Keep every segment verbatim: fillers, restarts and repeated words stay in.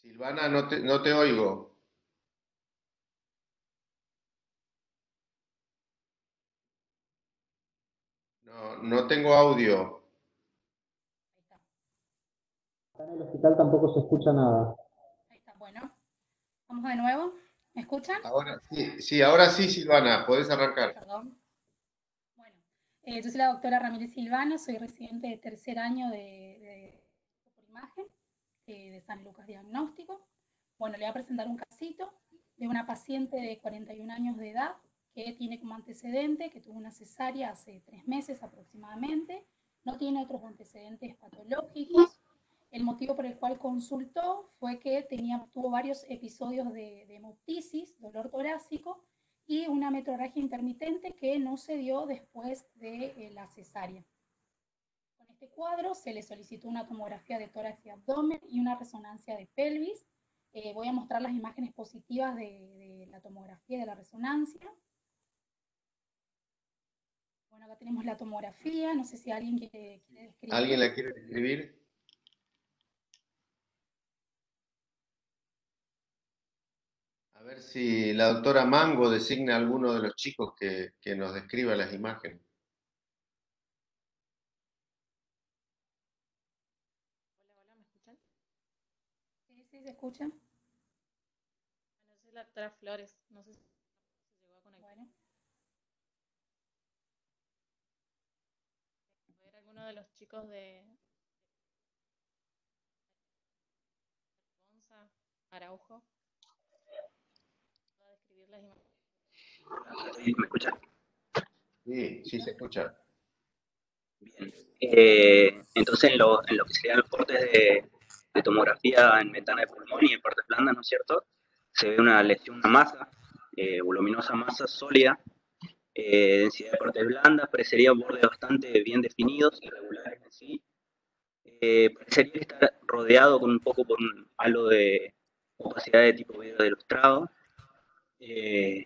Silvana, no te, no te oigo. No, no tengo audio. Ahí está, Acá en el hospital tampoco se escucha nada. ahí está. Bueno, vamos de nuevo. ¿Me escuchan? Ahora sí, sí, ahora sí, Silvana, podés arrancar. Perdón. Bueno, eh, yo soy la doctora Ramírez Silvano, soy residente de tercer año de, de, por imagen eh, de San Lucas Diagnóstico. Bueno, le voy a presentar un casito de una paciente de cuarenta y un años de edad que tiene como antecedente que tuvo una cesárea hace tres meses aproximadamente, no tiene otros antecedentes patológicos. El motivo por el cual consultó fue que tenía, tuvo varios episodios de, de hemoptisis, dolor torácico, y una metrorragia intermitente que no se dio después de eh, la cesárea. Con este cuadro se le solicitó una tomografía de tórax y abdomen y una resonancia de pelvis. Eh, voy a mostrar las imágenes positivas de, de la tomografía y de la resonancia. Bueno, acá tenemos la tomografía, no sé si alguien quiere, quiere ¿Alguien describir. la quiere escribir? A ver si la doctora Mango designa a alguno de los chicos que, que nos describa las imágenes. Hola, hola, ¿me escuchan? Sí, sí, se escucha. Bueno, yo soy la doctora Flores, no sé si se llegó a conectar. Bueno, A ver, alguno de los chicos de Gonza, Araujo, va a describir las imágenes. ¿Me escuchan? Sí, sí se escucha. Bien. Eh, entonces, en lo, en lo que serían los cortes de, de tomografía en metana de pulmón y en partes blandas, ¿no es cierto? Se ve una lesión, una masa, eh, voluminosa masa sólida, eh, densidad de partes blandas, parecería bordes bastante bien definidos, irregulares en sí. Eh, parecería estar rodeado con un poco por un halo de opacidad de tipo vidrio de ilustrado. Eh,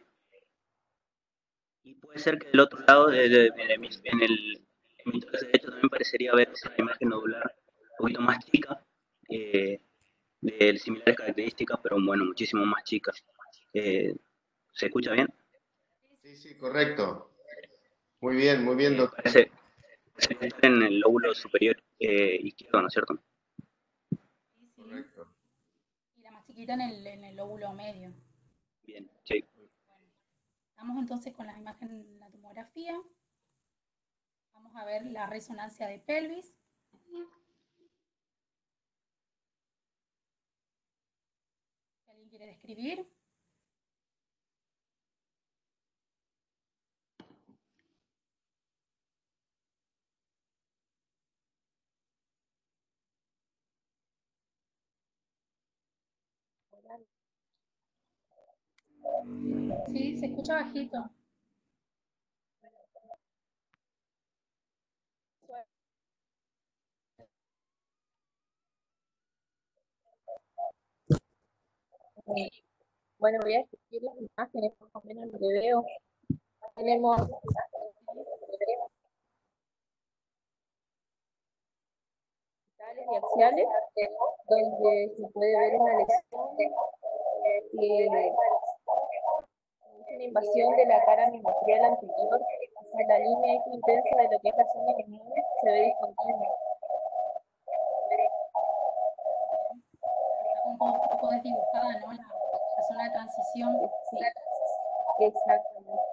Y puede ser que del otro lado, de, de, de, de mis, en el en mi trazo derecho también parecería haber una imagen nodular un poquito más chica, eh, de similares características, pero bueno, muchísimo más chicas. Eh, ¿Se escucha bien? Sí, sí, correcto. Muy bien, muy bien, Eh, doctor. parece, parece estar en el lóbulo superior eh, izquierdo, ¿no es cierto? sí, sí. Correcto. Y la más chiquita en el, en el lóbulo medio. Bien, sí. Bueno, vamos entonces con las imágenes de la tomografía. Vamos a ver la resonancia de pelvis. Si alguien quiere describir. Sí, se escucha bajito. Eh, Bueno, voy a escribir las imágenes, más o menos lo que veo. Tenemos verticales y axiales, donde se puede ver una lesión que es una invasión de la cara memotrial anterior hacia la línea intensa de lo que es la zona que se ve discontinua. Está un poco, un poco desdibujada, ¿no? La, la zona de transición. Sí, exactamente.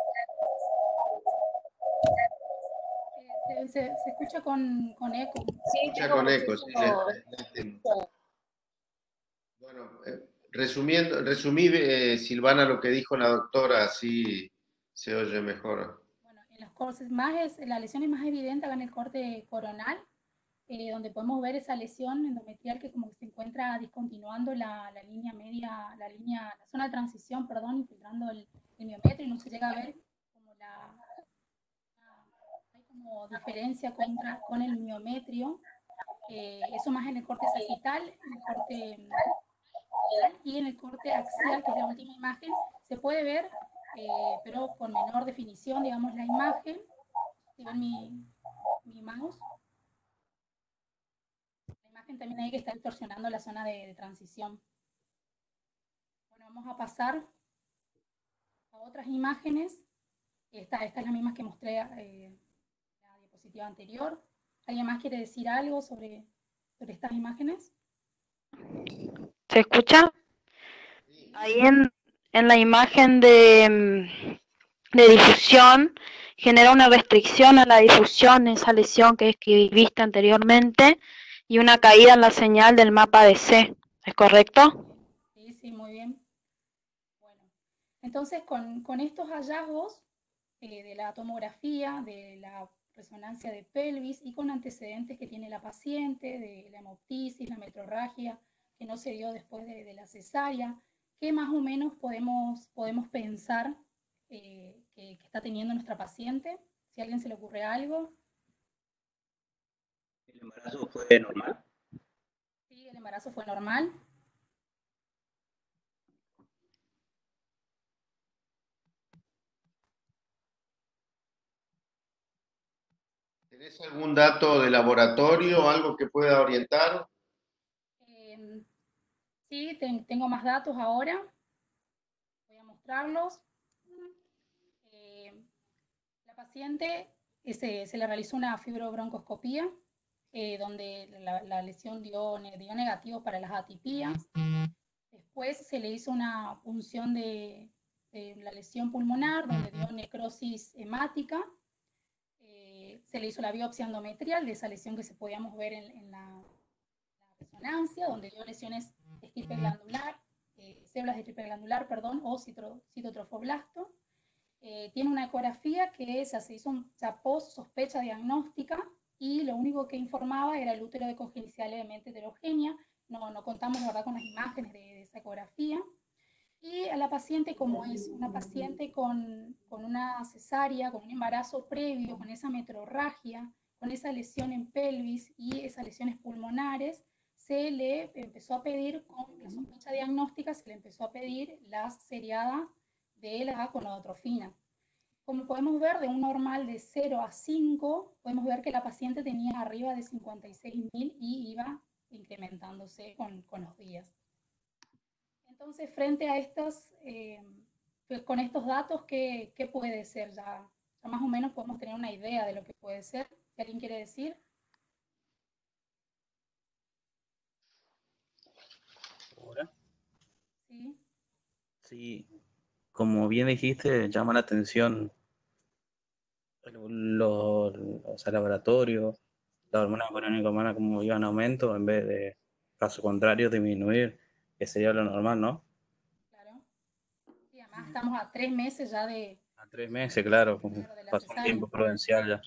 Se, se, se escucha con, con eco. Sí, Escucha tengo con eco, sí, le- muchísimo. le- le entiendo. Bueno, eh, resumiendo, resumí, eh, Silvana, lo que dijo la doctora, así se oye mejor. Bueno, en los cortes más es, la lesión es más evidente acá en el corte coronal, eh, donde podemos ver esa lesión endometrial que como que se encuentra discontinuando la, la línea media, la línea, la zona de transición, perdón, infiltrando el, el miometrio y no se llega a ver como la, la hay como diferencia contra, con el miometrio. Eh, eso más en el corte sagital, en el corte y en el corte axial, que es la última imagen, se puede ver, eh, pero con menor definición, digamos, la imagen. Si ven mi, mi mouse, la imagen también hay que está distorsionando la zona de, de transición. vamos a pasar a otras imágenes. Esta, esta es la misma que mostré eh, en la diapositiva anterior. ¿Alguien más quiere decir algo sobre, sobre estas imágenes? ¿Se escucha? Sí. Ahí en, en la imagen de, de difusión genera una restricción a la difusión, esa lesión que, que viste anteriormente, y una caída en la señal del mapa de C. ¿Es correcto? Sí, sí, muy bien. Bueno, entonces con, con estos hallazgos eh, de la tomografía, de la resonancia de pelvis y con antecedentes que tiene la paciente, de la hemoptisis, la metrorragia, que no se dio después de, de la cesárea, ¿qué más o menos podemos, podemos pensar eh, que, que está teniendo nuestra paciente? Si a alguien se le ocurre algo. ¿El embarazo fue normal? Sí, el embarazo fue normal. ¿Tenés algún dato de laboratorio, algo que pueda orientar? Eh, sí, ten, tengo más datos ahora. Voy a mostrarlos. Eh, la paciente eh, se, se le realizó una fibrobroncoscopía eh, donde la, la lesión dio, dio negativo para las atipías. Después se le hizo una punción de, de la lesión pulmonar donde dio necrosis hemática. Eh, se le hizo la biopsia endometrial de esa lesión que se podíamos ver en, en la, la resonancia, donde dio lesiones de estirpe glandular, eh, células de estirpe glandular, perdón, o citro, citotrofoblasto. Eh, tiene una ecografía que se, se hizo un, se post sospecha diagnóstica y lo único que informaba era el útero de congenicidad levemente heterogénea. No, no contamos, la verdad, con las imágenes de, de esa ecografía. Y a la paciente, como es una paciente con, con una cesárea, con un embarazo previo, con esa metrorragia, con esa lesión en pelvis y esas lesiones pulmonares, se le empezó a pedir, con la sospecha diagnóstica, se le empezó a pedir la seriada de la gonadotrofina. Como podemos ver, de un normal de cero a cinco, podemos ver que la paciente tenía arriba de cincuenta y seis mil y iba incrementándose con, con los días. Entonces, frente a estos, eh, pues con estos datos, ¿qué, qué puede ser? Ya, ya más o menos podemos tener una idea de lo que puede ser. ¿Si alguien quiere decir? Ahora, Sí. sí, como bien dijiste, llama la atención los, los laboratorios, la hormona coreónica humana como iba en aumento en vez de, caso contrario, disminuir, que sería lo normal, ¿no? Claro. Y además estamos a tres meses ya de, A tres meses, claro, como de la pasó un cesárea. tiempo prudencial ya.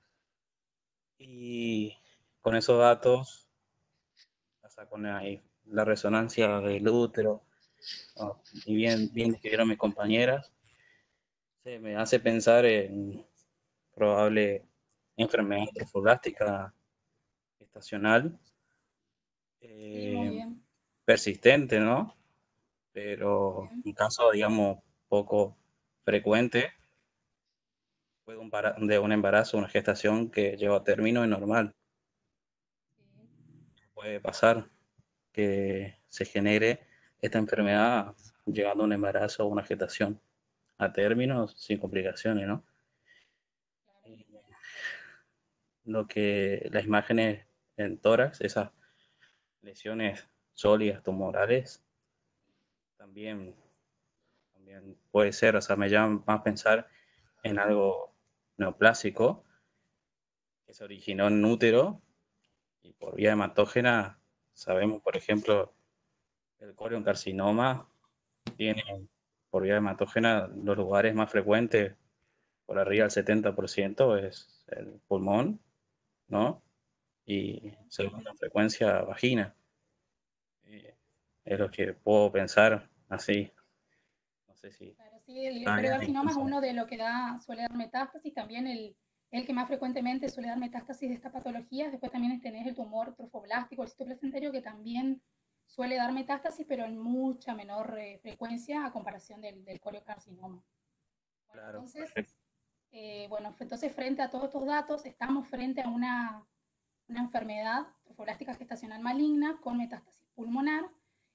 Y con esos datos, o sea, con ahí la resonancia del útero, ¿no? Y bien, bien describieron mis compañeras, se me hace pensar en probable enfermedad trofoblástica estacional, Sí, muy eh, bien. persistente, ¿no? Muy Pero bien. un caso, digamos, poco frecuente, fue de un, para- de un embarazo, una gestación que lleva a término y normal. Sí. Puede pasar que se genere esta enfermedad llegando a un embarazo o una gestación a término sin complicaciones, ¿no? Claro. Eh, Lo que las imágenes en tórax, esas lesiones sólidas tumorales, también, también puede ser, o sea, me llama más pensar en algo neoplásico que se originó en útero y por vía hematógena, sabemos, por ejemplo, el corioncarcinoma tiene por vía hematógena los lugares más frecuentes, por arriba del setenta por ciento es el pulmón, ¿no? Y segunda frecuencia vagina. Eh, es lo que puedo pensar así. No sé si Claro, sí, el, el está bien coriocarcinoma es incluso. uno de lo que da, suele dar metástasis, también el, el que más frecuentemente suele dar metástasis de esta patología. Después también tenés el tumor trofoblástico, el citoplacentario, que también suele dar metástasis, pero en mucha menor eh, frecuencia a comparación del, del coriocarcinoma. Bueno, Claro, entonces, perfecto. eh, bueno, entonces frente a todos estos datos, estamos frente a una, una enfermedad trofoblástica gestacional maligna con metástasis pulmonar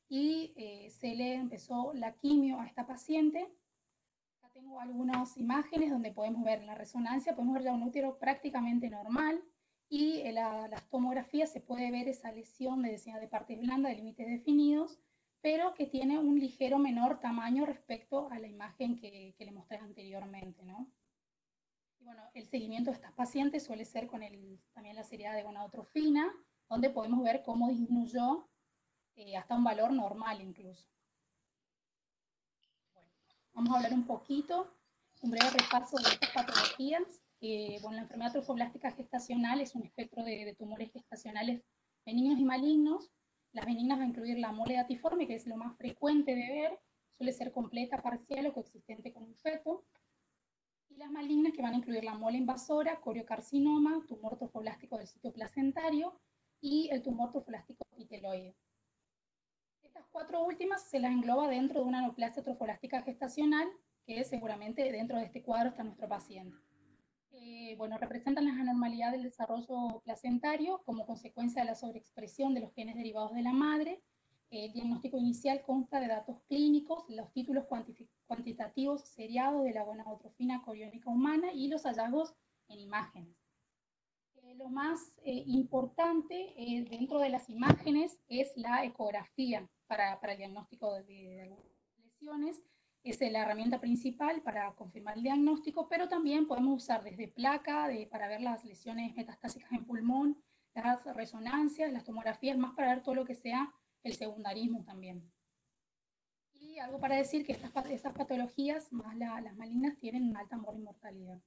y eh, se le empezó la quimio a esta paciente. Acá tengo algunas imágenes donde podemos ver la resonancia, podemos ver ya un útero prácticamente normal, y en la, las tomografías se puede ver esa lesión de densidad de partes blandas de límites definidos, pero que tiene un ligero menor tamaño respecto a la imagen que, que le mostré anteriormente, ¿no? Y bueno, el seguimiento de estas pacientes suele ser con el, también la seriedad de gonadotrofina, donde podemos ver cómo disminuyó eh, hasta un valor normal incluso. Bueno, vamos a hablar un poquito, un breve repaso de estas patologías. Eh, bueno, la enfermedad trofoblástica gestacional es un espectro de, de tumores gestacionales benignos y malignos. Las benignas va a incluir la mole datiforme, que es lo más frecuente de ver, suele ser completa, parcial o coexistente con un feto. Y las malignas, que van a incluir la mole invasora, coriocarcinoma, tumor trofoblástico del sitio placentario y el tumor trofoblástico epiteloide. Estas cuatro últimas se las engloba dentro de una neoplasia trofoblástica gestacional, que seguramente dentro de este cuadro está nuestro paciente. Eh, bueno, representan las anormalidades del desarrollo placentario como consecuencia de la sobreexpresión de los genes derivados de la madre. El diagnóstico inicial consta de datos clínicos, los títulos cuantitativos seriados de la gonadotrofina coriónica humana y los hallazgos en imágenes. Eh, lo más eh, importante eh, dentro de las imágenes es la ecografía para, para el diagnóstico de, de algunas lesiones. Es la herramienta principal para confirmar el diagnóstico, pero también podemos usar desde placa de, para ver las lesiones metastásicas en pulmón, las resonancias, las tomografías, más para ver todo lo que sea el secundarismo también. Y algo para decir que estas, estas patologías, más la, las malignas, tienen una alta mortalidad.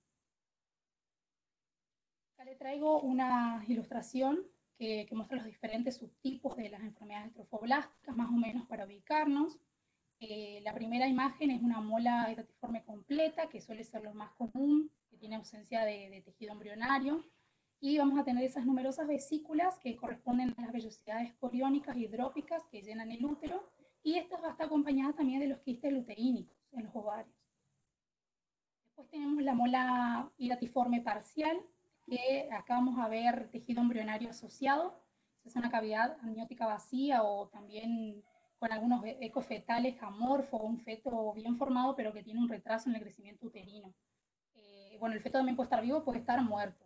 Acá le traigo una ilustración que, que muestra los diferentes subtipos de las enfermedades trofoblásticas, más o menos para ubicarnos. Eh, la primera imagen es una mola datiforme completa, que suele ser lo más común, que tiene ausencia de, de tejido embrionario. Y vamos a tener esas numerosas vesículas que corresponden a las vellosidades coriónicas y hidrópicas que llenan el útero, y estas va a estar acompañada también de los quistes luteínicos en los ovarios. Después tenemos la mola hidatiforme parcial, que acá vamos a ver tejido embrionario asociado. Es una cavidad amniótica vacía o también con algunos ecos fetales amorfos, un feto bien formado pero que tiene un retraso en el crecimiento uterino. Eh, bueno, el feto también puede estar vivo, puede estar muerto.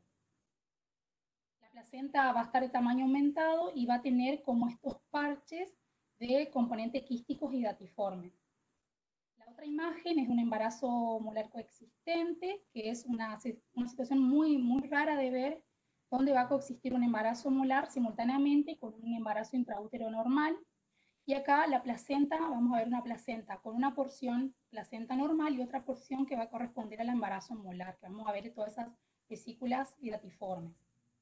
La placenta va a estar de tamaño aumentado y va a tener como estos parches de componentes quísticos y datiformes. La otra imagen es un embarazo molar coexistente, que es una, una situación muy, muy rara de ver, donde va a coexistir un embarazo molar simultáneamente con un embarazo intraútero normal. Y acá la placenta, vamos a ver una placenta con una porción placenta normal y otra porción que va a corresponder al embarazo molar, que vamos a ver todas esas vesículas hidatiformes.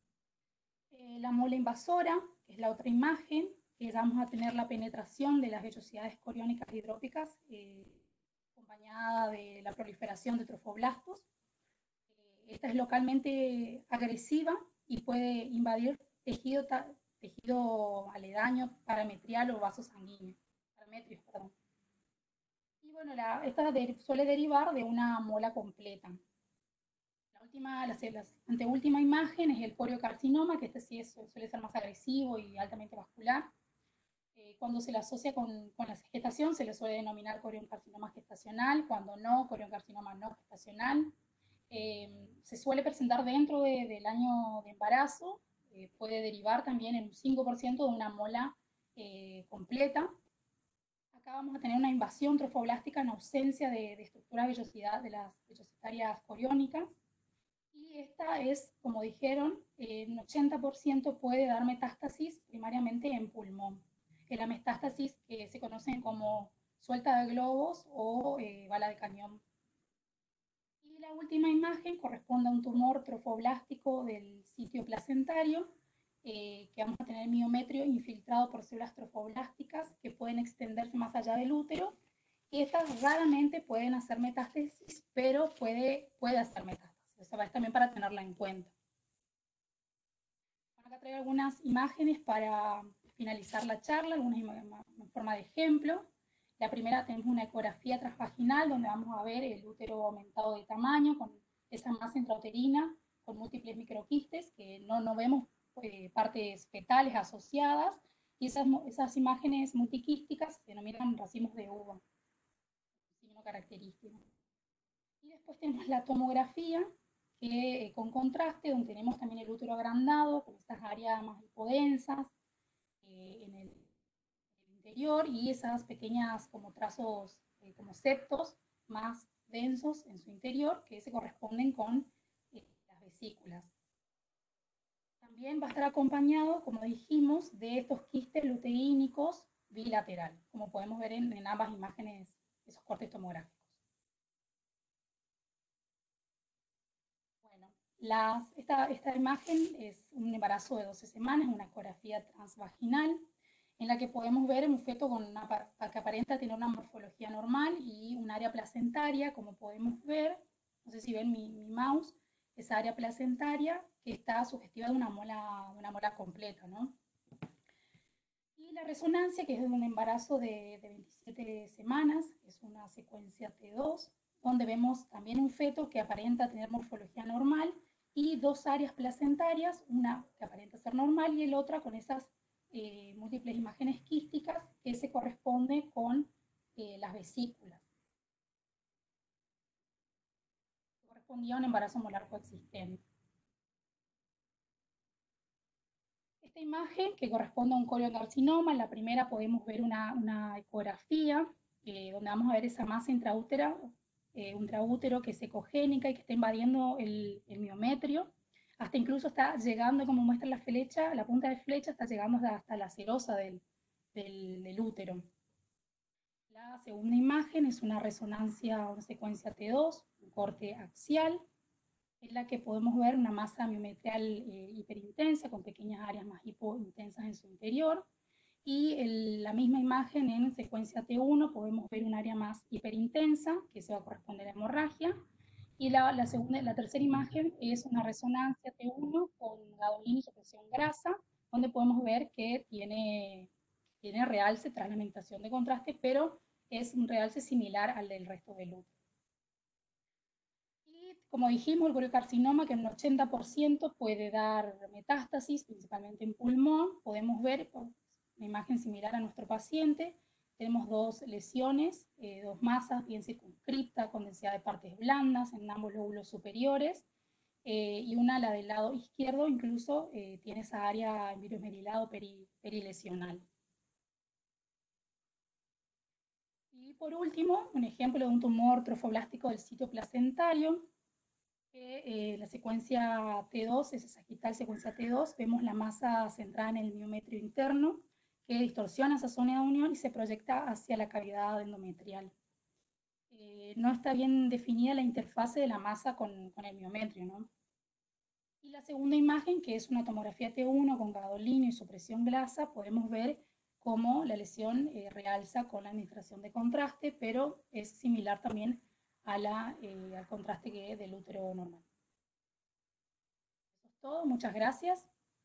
Eh, la mole invasora, que es la otra imagen, que vamos a tener la penetración de las vellosidades coriónicas hidrópicas, eh, acompañada de la proliferación de trofoblastos. Eh, esta es localmente agresiva y puede invadir tejido, tejido aledaño, parametrial o vaso sanguíneo. Parametrios, perdón. Y bueno, la, esta de, suele derivar de una mola completa. La, última, la, la anteúltima imagen es el coriocarcinoma, que este sí es, suele ser más agresivo y altamente vascular. Eh, cuando se le asocia con, con la gestación se le suele denominar coriocarcinoma gestacional, cuando no, coriocarcinoma no gestacional. Eh, se suele presentar dentro de, del año de embarazo, eh, puede derivar también en un cinco por ciento de una mola eh, completa. Acá vamos a tener una invasión trofoblástica en ausencia de, de estructura vellosidad de las vellositarias coriónicas. Y esta es, como dijeron, eh, un ochenta por ciento puede dar metástasis primariamente en pulmón. En la metástasis que se conocen como suelta de globos o eh, bala de cañón. Y la última imagen corresponde a un tumor trofoblástico del sitio placentario, eh, que vamos a tener miometrio infiltrado por células trofoblásticas que pueden extenderse más allá del útero. Y estas raramente pueden hacer metástasis, pero puede, puede hacer metástasis. O sea, es también para tenerla en cuenta. Acá traigo algunas imágenes para finalizar la charla, algunas en forma de ejemplo. La primera tenemos una ecografía transvaginal donde vamos a ver el útero aumentado de tamaño con esa masa intrauterina con múltiples microquistes que no, no vemos eh, partes fetales asociadas, y esas, esas imágenes multiquísticas se denominan racimos de uva, signo característico. Y después tenemos la tomografía, que eh, con contraste, donde tenemos también el útero agrandado, con estas áreas más hipodensas eh, en, el, en el interior, y esas pequeñas como trazos, eh, como septos más densos en su interior, que se corresponden con eh, las vesículas. También va a estar acompañado, como dijimos, de estos quistes luteínicos bilateral, como podemos ver en, en ambas imágenes, esos cortes tomográficos. Bueno, las, esta, esta imagen es un embarazo de doce semanas, una ecografía transvaginal, en la que podemos ver un feto con una, que aparenta tener una morfología normal y un área placentaria, como podemos ver, no sé si ven mi, mi mouse, esa área placentaria que está sugestiva de una mola, una mola completa, ¿no? Y la resonancia, que es de un embarazo de, de veintisiete semanas, es una secuencia T dos, donde vemos también un feto que aparenta tener morfología normal y dos áreas placentarias, una que aparenta ser normal y el otra con esas eh, múltiples imágenes quísticas que se corresponde con eh, las vesículas. Correspondía a un embarazo molar coexistente. Esta imagen, que corresponde a un coliocarcinoma, en la primera podemos ver una, una ecografía, eh, donde vamos a ver esa masa intraútera, eh, intraútero que es ecogénica y que está invadiendo el, el miometrio, hasta incluso está llegando, como muestra la flecha, la punta de flecha está llegando hasta la serosa del, del, del útero. La segunda imagen es una resonancia, una secuencia T dos, un corte axial, en la que podemos ver una masa miometrial eh, hiperintensa, con pequeñas áreas más hipointensas en su interior, y en la misma imagen en secuencia T uno podemos ver un área más hiperintensa, que se va a corresponder a hemorragia, y la, la, segunda, la tercera imagen es una resonancia T uno con gadolina y supresión grasa, donde podemos ver que tiene, tiene realce tras la alimentación de contraste, pero es un realce similar al del resto del útero. Y como dijimos, el coliocarcinoma, que en un ochenta por ciento puede dar metástasis, principalmente en pulmón, podemos ver una imagen similar a nuestro paciente. Tenemos dos lesiones, eh, dos masas bien circunscriptas, con densidad de partes blandas en ambos lóbulos superiores, eh, y una, la del lado izquierdo, incluso eh, tiene esa área en virus merilado peri, perilesional. Y por último, un ejemplo de un tumor trofoblástico del sitio placentario, que eh, la secuencia T dos, esa sagital secuencia T dos, vemos la masa centrada en el miometrio interno, que distorsiona esa zona de unión y se proyecta hacia la cavidad endometrial. Eh, no está bien definida la interfase de la masa con, con el miometrio, ¿no? Y la segunda imagen, que es una tomografía T uno con gadolino y supresión grasa, podemos ver cómo la lesión eh, realza con la administración de contraste, pero es similar también a la, eh, al contraste que del útero normal. Eso es todo, muchas gracias.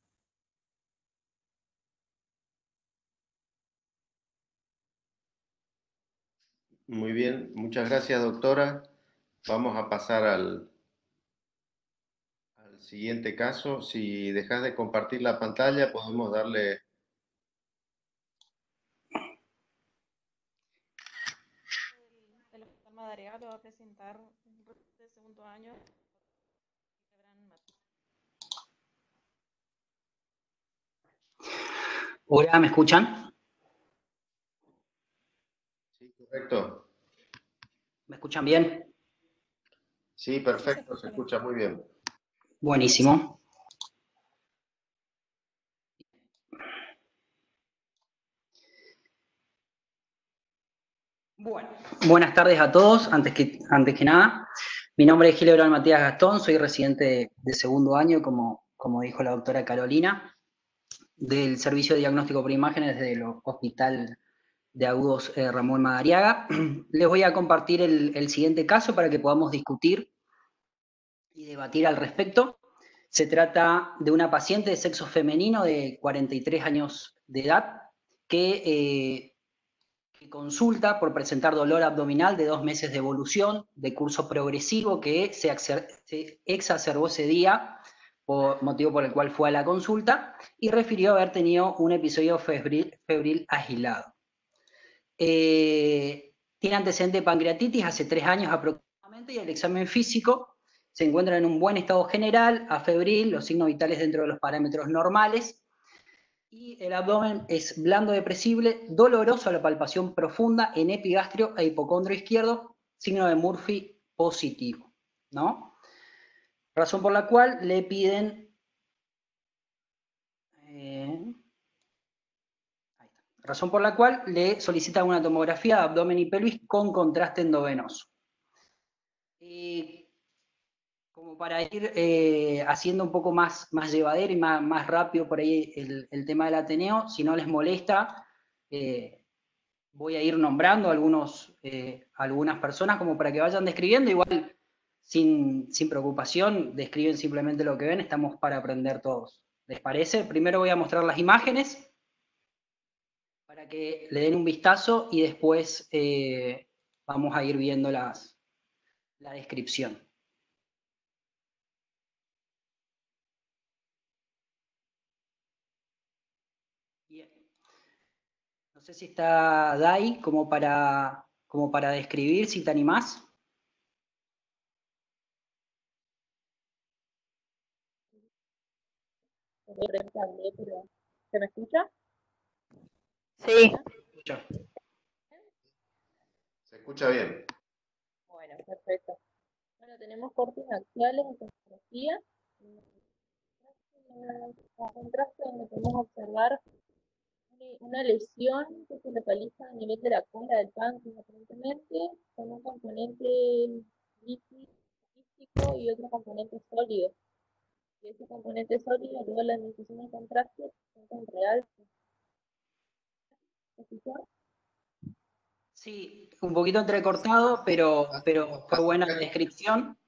Muy bien, muchas gracias, doctora. Vamos a pasar al, al siguiente caso. Si dejas de compartir la pantalla, podemos darle... El, el Hospital Madariaga lo va a presentar de segundo año. Hola, ¿me escuchan? Sí, correcto. ¿Me escuchan bien? Sí, perfecto, se escucha muy bien. Buenísimo. Bueno, buenas tardes a todos. Antes que, antes que nada, mi nombre es Gilebron Matías Gastón, soy residente de, de segundo año, como, como dijo la doctora Carolina, del Servicio de Diagnóstico por Imágenes del Hospital de Agudos eh, Ramón Madariaga. Les voy a compartir el, el siguiente caso para que podamos discutir y debatir al respecto. Se trata de una paciente de sexo femenino de cuarenta y tres años de edad que, eh, que consulta por presentar dolor abdominal de dos meses de evolución, de curso progresivo, que se, se exacerbó ese día por, motivo por el cual fue a la consulta, y refirió haber tenido un episodio febril, febril aislado. Eh, tiene antecedente de pancreatitis hace tres años aproximadamente, y el examen físico se encuentra en un buen estado general, afebril, los signos vitales dentro de los parámetros normales, y el abdomen es blando depresible, doloroso a la palpación profunda en epigastrio e hipocondrio izquierdo, signo de Murphy positivo, ¿no? Razón por la cual le piden eh, razón por la cual le solicitan una tomografía de abdomen y pelvis con contraste endovenoso. Eh, como para ir eh, haciendo un poco más, más llevadero y más, más rápido por ahí el, el tema del Ateneo, si no les molesta, eh, voy a ir nombrando algunos, eh, algunas personas como para que vayan describiendo, igual sin, sin preocupación, describen simplemente lo que ven, estamos para aprender todos. ¿Les parece? Primero voy a mostrar las imágenes para que le den un vistazo y después eh, vamos a ir viendo las, la descripción. Bien. No sé si está Dai como para, como para describir, si te animás. Pero, ¿se me escucha? Sí. Se escucha bien. Bueno, perfecto. Bueno, tenemos cortes axiales en tomografía. Un contraste donde podemos observar una lesión que se localiza a nivel de la cola del páncreas, aparentemente, con un componente líquido y otro componente sólido. Y ese componente sólido, luego la administración de contraste, se en realce. ¿Se escuchó? Sí, un poquito entrecortado, pero, pero fue buena la descripción.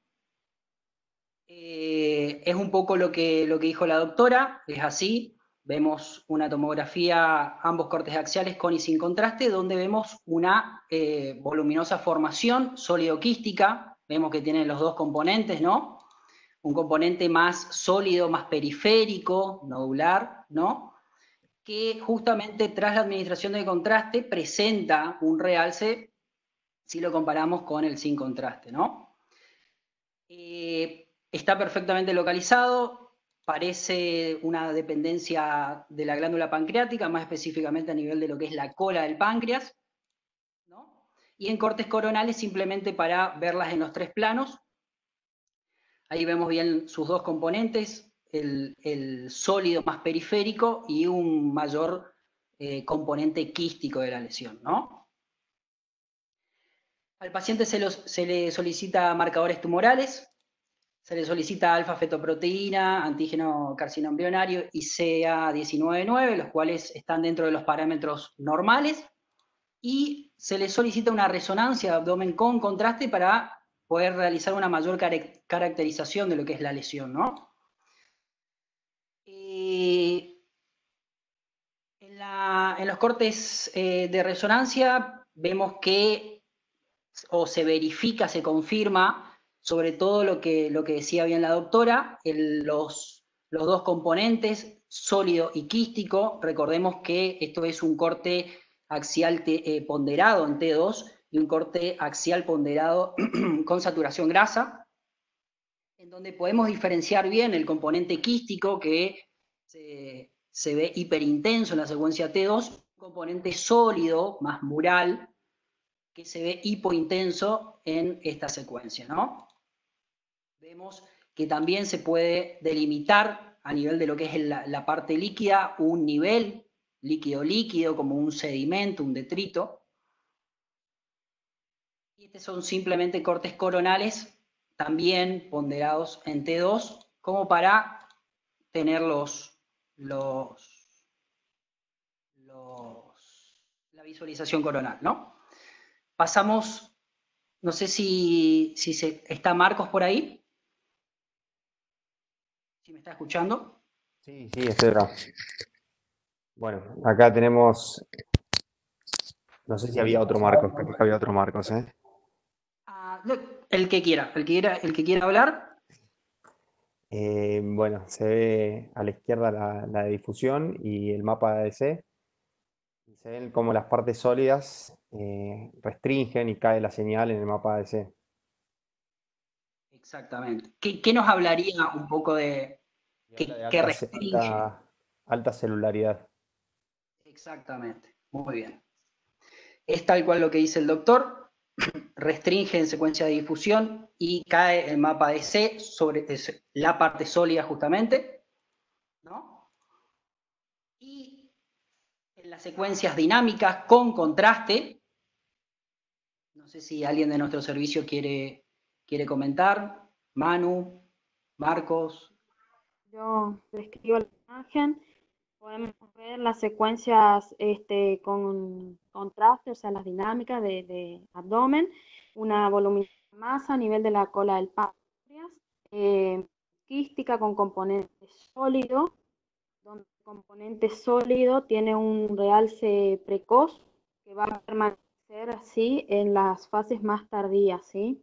Eh, es un poco lo que, lo que dijo la doctora, es así. Vemos una tomografía, ambos cortes axiales con y sin contraste, donde vemos una eh, voluminosa formación sólido-quística. Vemos que tienen los dos componentes, ¿no? Un componente más sólido, más periférico, nodular, ¿no? Que justamente tras la administración de contraste presenta un realce si lo comparamos con el sin contraste, ¿no? Eh, está perfectamente localizado, parece una dependencia de la glándula pancreática, más específicamente a nivel de lo que es la cola del páncreas, ¿no? Y en cortes coronales simplemente para verlas en los tres planos. Ahí vemos bien sus dos componentes, el, el sólido más periférico y un mayor eh, componente quístico de la lesión, ¿no? Al paciente se, los, se le solicita marcadores tumorales, se le solicita alfa-fetoproteína, antígeno carcinoma embrionario y C A diecinueve nueve, los cuales están dentro de los parámetros normales, y se le solicita una resonancia de abdomen con contraste para poder realizar una mayor caracterización de lo que es la lesión, ¿no? Eh, en, la, en los cortes eh, de resonancia vemos que o se verifica, se confirma, sobre todo lo que, lo que decía bien la doctora, el, los, los dos componentes, sólido y quístico. Recordemos que esto es un corte axial te, eh, ponderado en T dos y un corte axial ponderado con saturación grasa, en donde podemos diferenciar bien el componente quístico que se, se ve hiperintenso en la secuencia T dos, un componente sólido, más mural, que se ve hipointenso en esta secuencia, ¿no? Vemos que también se puede delimitar a nivel de lo que es la, la parte líquida un nivel líquido-líquido como un sedimento, un detrito. Y estos son simplemente cortes coronales, también ponderados en T dos, como para tener los, los, los, la visualización coronal, ¿no? Pasamos, no sé si, si se, está Marcos por ahí. ¿Sí me está escuchando? Sí, sí, estoy acá. Bueno, acá tenemos, no sé si había otro Marcos, creo que había otro Marcos, ¿eh? Ah, el que quiera, el que quiera, el que quiera hablar. Eh, bueno, se ve a la izquierda la, la de difusión y el mapa de A D C. Y se ven como las partes sólidas eh, restringen y cae la señal en el mapa A D C. Exactamente. ¿Qué, qué nos hablaría un poco de Y que, habla de que alta, ce- restringe? alta, alta celularidad. Exactamente. Muy bien. Es tal cual lo que dice el doctor. Restringe en secuencia de difusión y cae el mapa de C sobre la parte sólida justamente, ¿no? Y en las secuencias dinámicas con contraste, no sé si alguien de nuestro servicio quiere, quiere comentar, Manu, Marcos. Yo describo la imagen. Podemos ver las secuencias este, con contraste, o sea, las dinámicas de, de abdomen, una voluminosa masa a nivel de la cola del páncreas, eh, quística con componente sólido, donde el componente sólido tiene un realce precoz que va a permanecer así en las fases más tardías, ¿sí?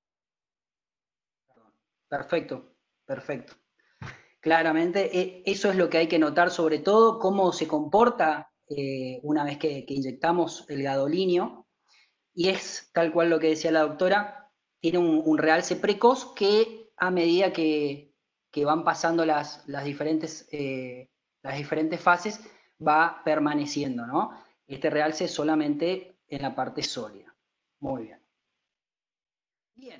Perfecto, perfecto. Claramente, eh, eso es lo que hay que notar, sobre todo cómo se comporta eh, una vez que, que inyectamos el gadolinio, y es tal cual lo que decía la doctora, tiene un, un realce precoz que a medida que, que van pasando las, las, diferentes, eh, las diferentes fases va permaneciendo, ¿no? Este realce solamente en la parte sólida. Muy bien. Bien.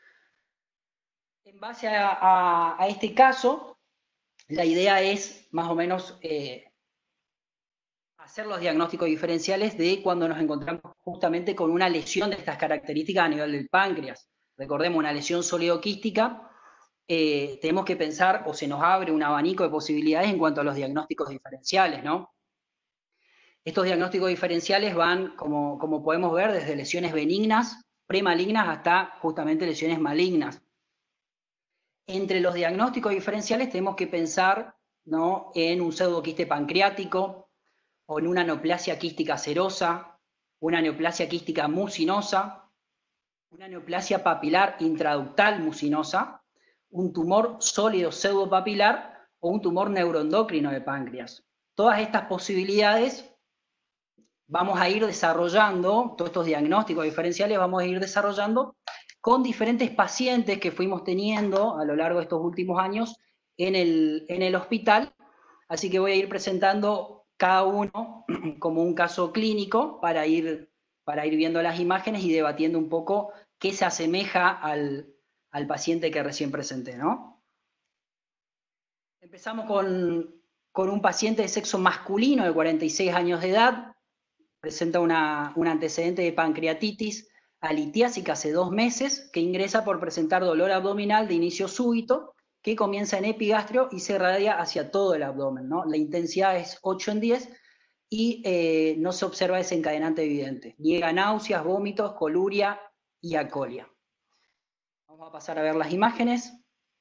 En base a, a, a este caso, la idea es más o menos eh, hacer los diagnósticos diferenciales de cuando nos encontramos justamente con una lesión de estas características a nivel del páncreas. Recordemos, una lesión sólido-quística, eh, tenemos que pensar, o se nos abre un abanico de posibilidades en cuanto a los diagnósticos diferenciales, ¿no? Estos diagnósticos diferenciales van, como, como podemos ver, desde lesiones benignas, premalignas, hasta justamente lesiones malignas. Entre los diagnósticos diferenciales tenemos que pensar, ¿no?, en un pseudoquiste pancreático, o en una neoplasia quística serosa, una neoplasia quística mucinosa, una neoplasia papilar intraductal mucinosa, un tumor sólido pseudopapilar o un tumor neuroendocrino de páncreas. Todas estas posibilidades vamos a ir desarrollando, todos estos diagnósticos diferenciales vamos a ir desarrollando con diferentes pacientes que fuimos teniendo a lo largo de estos últimos años en el, en el hospital. Así que voy a ir presentando cada uno como un caso clínico para ir, para ir viendo las imágenes y debatiendo un poco qué se asemeja al, al paciente que recién presenté, ¿no? Empezamos con, con un paciente de sexo masculino de cuarenta y seis años de edad. Presenta una, un antecedente de pancreatitis alitiásica hace dos meses, que ingresa por presentar dolor abdominal de inicio súbito, que comienza en epigastrio y se irradia hacia todo el abdomen, ¿no? La intensidad es ocho en diez y eh, no se observa desencadenante evidente. Niega náuseas, vómitos, coluria y acolia. Vamos a pasar a ver las imágenes.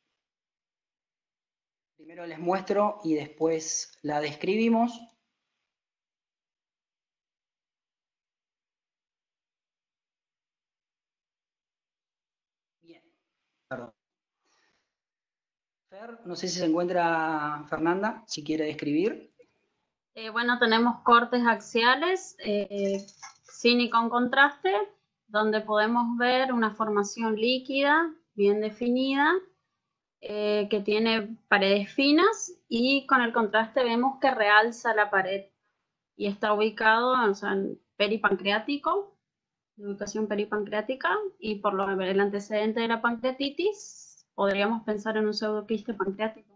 Primero les muestro y después la describimos. Bien, perdón. Fer, no sé si se encuentra Fernanda, si quiere describir. Eh, bueno, tenemos cortes axiales eh, sin y con contraste, donde podemos ver una formación líquida bien definida, eh, que tiene paredes finas, y con el contraste vemos que realza la pared y está ubicado, o sea, en peripancreático, ubicación peripancreática, y por lo, el antecedente de la pancreatitis podríamos pensar en un pseudoquiste pancreático.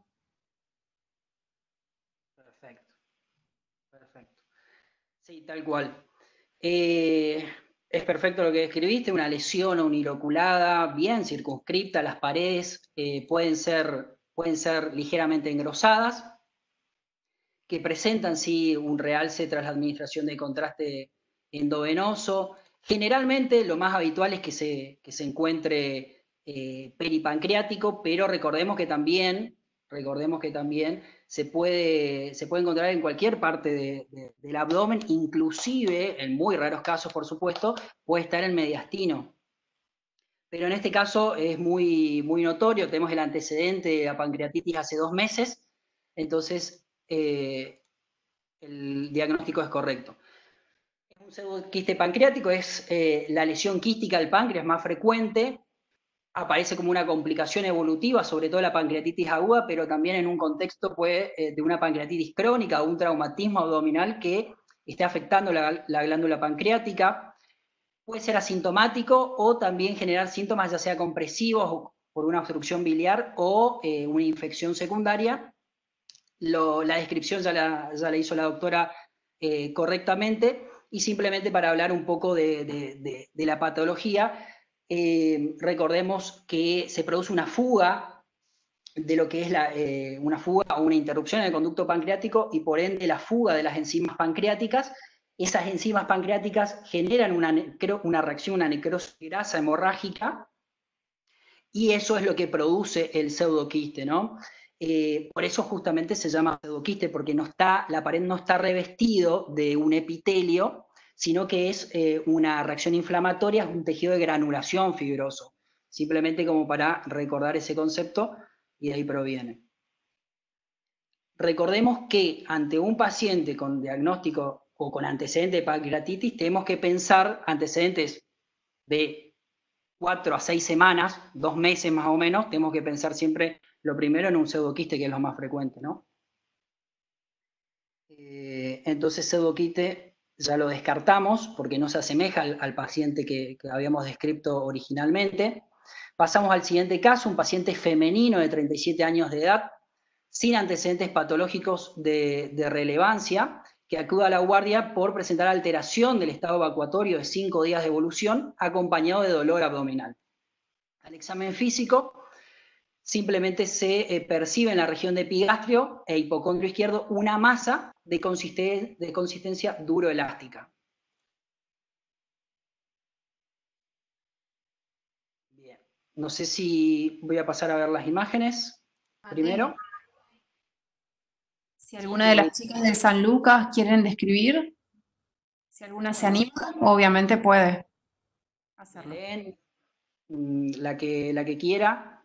Perfecto, perfecto. Sí, tal cual. Eh, es perfecto lo que describiste, una lesión uniloculada, bien circunscripta, las paredes eh, pueden, ser, pueden ser ligeramente engrosadas, que presentan sí un realce tras la administración de contraste endovenoso. Generalmente lo más habitual es que se, que se encuentre eh, peripancreático, pero recordemos que también, recordemos que también se puede, se puede encontrar en cualquier parte de, de, del abdomen, inclusive, en muy raros casos por supuesto, puede estar en mediastino. pero en este caso es muy, muy notorio, tenemos el antecedente de la pancreatitis hace dos meses, entonces eh, el diagnóstico es correcto. Un pseudoquiste pancreático es eh, la lesión quística del páncreas más frecuente, aparece como una complicación evolutiva, sobre todo la pancreatitis aguda, pero también en un contexto puede, eh, de una pancreatitis crónica o un traumatismo abdominal que esté afectando la, la glándula pancreática. Puede ser asintomático o también generar síntomas ya sea compresivos o por una obstrucción biliar o eh, una infección secundaria. Lo, la descripción ya la, ya la hizo la doctora eh, correctamente, y simplemente para hablar un poco de, de, de, de la patología, eh, recordemos que se produce una fuga de lo que es la, eh, una fuga o una interrupción en el conducto pancreático, y por ende la fuga de las enzimas pancreáticas. Esas enzimas pancreáticas generan una, una reacción, una necrosis grasa hemorrágica, y eso es lo que produce el pseudoquiste, ¿no? Eh, por eso justamente se llama pseudoquiste, porque no está, la pared no está revestido de un epitelio, sino que es eh, una reacción inflamatoria, es un tejido de granulación fibroso. Simplemente como para recordar ese concepto, y de ahí proviene. Recordemos que ante un paciente con diagnóstico o con antecedente de pancreatitis, tenemos que pensar antecedentes de cuatro a seis semanas, dos meses más o menos, tenemos que pensar siempre lo primero en un pseudoquiste, que es lo más frecuente, ¿no? Eh, entonces pseudoquiste ya lo descartamos porque no se asemeja al, al paciente que, que habíamos descrito originalmente. Pasamos al siguiente caso, un paciente femenino de treinta y siete años de edad, sin antecedentes patológicos de, de relevancia, que acude a la guardia por presentar alteración del estado evacuatorio de cinco días de evolución, acompañado de dolor abdominal. Al examen físico, simplemente se eh, percibe en la región de epigastrio e hipocondrio izquierdo una masa de, consisten de consistencia duroelástica. Bien, no sé si voy a pasar a ver las imágenes primero. Si alguna de las chicas de San Lucas quieren describir, si alguna se anima, obviamente puede hacerlo. Belén, la que, la que quiera.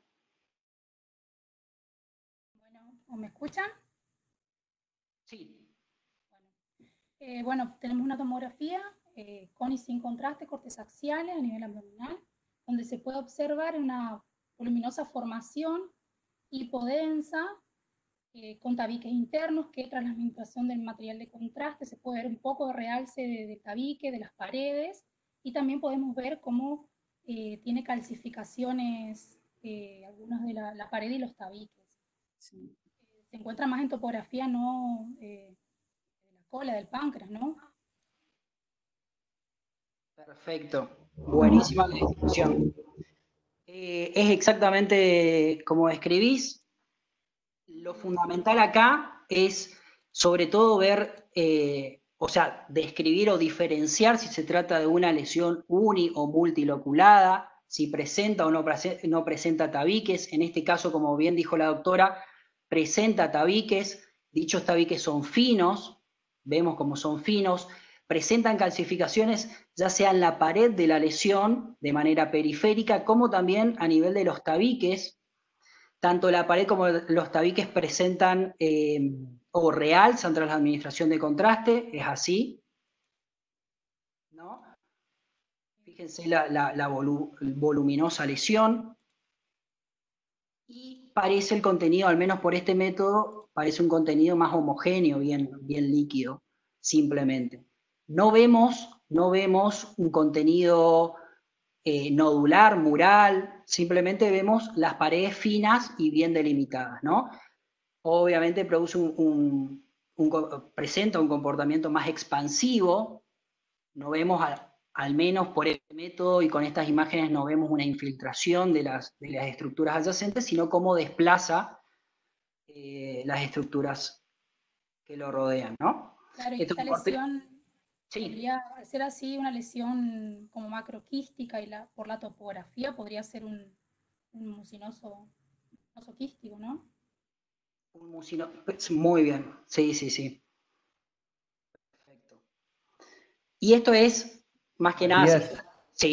Bueno, ¿o me escuchan? Sí. Bueno, eh, bueno tenemos una tomografía eh, con y sin contraste, cortes axiales a nivel abdominal, donde se puede observar una voluminosa formación hipodensa, Eh, con tabiques internos, que tras la administración del material de contraste se puede ver un poco de realce del de tabique, de las paredes, y también podemos ver cómo eh, tiene calcificaciones eh, algunas de la, la pared y los tabiques. Sí. Eh, se encuentra más en topografía no eh, de la cola del páncreas, ¿no? Perfecto, buenísima la descripción. Eh, es exactamente como describís. Lo fundamental acá es, sobre todo, ver, eh, o sea, describir o diferenciar si se trata de una lesión uni o multiloculada, si presenta o no, prese no presenta tabiques. En este caso, como bien dijo la doctora, presenta tabiques. Dichos tabiques son finos, vemos como son finos, presentan calcificaciones ya sea en la pared de la lesión de manera periférica, como también a nivel de los tabiques. Tanto la pared como los tabiques presentan eh, o realzan tras la administración de contraste, es así, ¿no? Fíjense la, la, la volu voluminosa lesión, y parece el contenido, al menos por este método, parece un contenido más homogéneo, bien, bien líquido, simplemente. No vemos, no vemos un contenido Eh, nodular, mural, simplemente vemos las paredes finas y bien delimitadas, ¿no? Obviamente produce un, un, un, presenta un comportamiento más expansivo, no vemos, al, al menos por este método y con estas imágenes, no vemos una infiltración de las, de las estructuras adyacentes, sino cómo desplaza eh, las estructuras que lo rodean, ¿no? Claro, y Esto esta lesión... Sí. Podría ser así una lesión como macroquística, y la, por la topografía podría ser un, un mucinoso, mucinoso quístico, ¿no? Un mucinoso, muy bien, sí, sí, sí. Perfecto. Y esto es, más que nada, sí,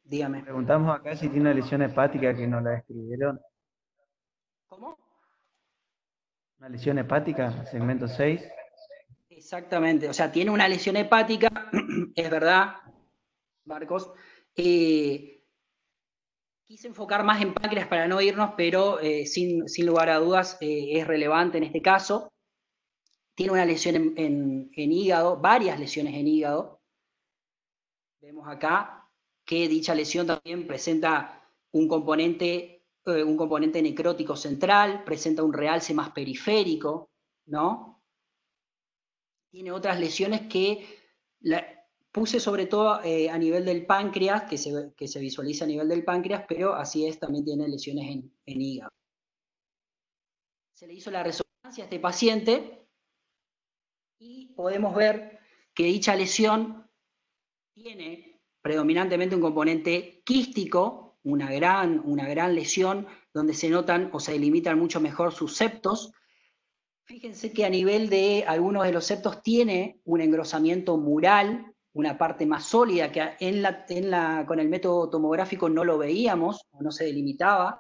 Dígame. Preguntamos acá si tiene una lesión hepática que nos la describieron. ¿Cómo? ¿Una lesión hepática, segmento seis? Exactamente, o sea, tiene una lesión hepática, es verdad, Marcos. Eh, quise enfocar más en páncreas para no irnos, pero eh, sin, sin lugar a dudas eh, es relevante en este caso. Tiene una lesión en, en, en hígado, varias lesiones en hígado. Vemos acá que dicha lesión también presenta un componente, eh, un componente necrótico central, presenta un realce más periférico, ¿no? Tiene otras lesiones que la, puse sobre todo eh, a nivel del páncreas, que se, que se visualiza a nivel del páncreas, pero así es, también tiene lesiones en, en hígado. Se le hizo la resonancia a este paciente y podemos ver que dicha lesión tiene predominantemente un componente quístico, una gran, una gran lesión, donde se notan o se delimitan mucho mejor sus septos. Fíjense que a nivel de algunos de los septos tiene un engrosamiento mural, una parte más sólida que en la, en la, con el método tomográfico no lo veíamos o no se delimitaba.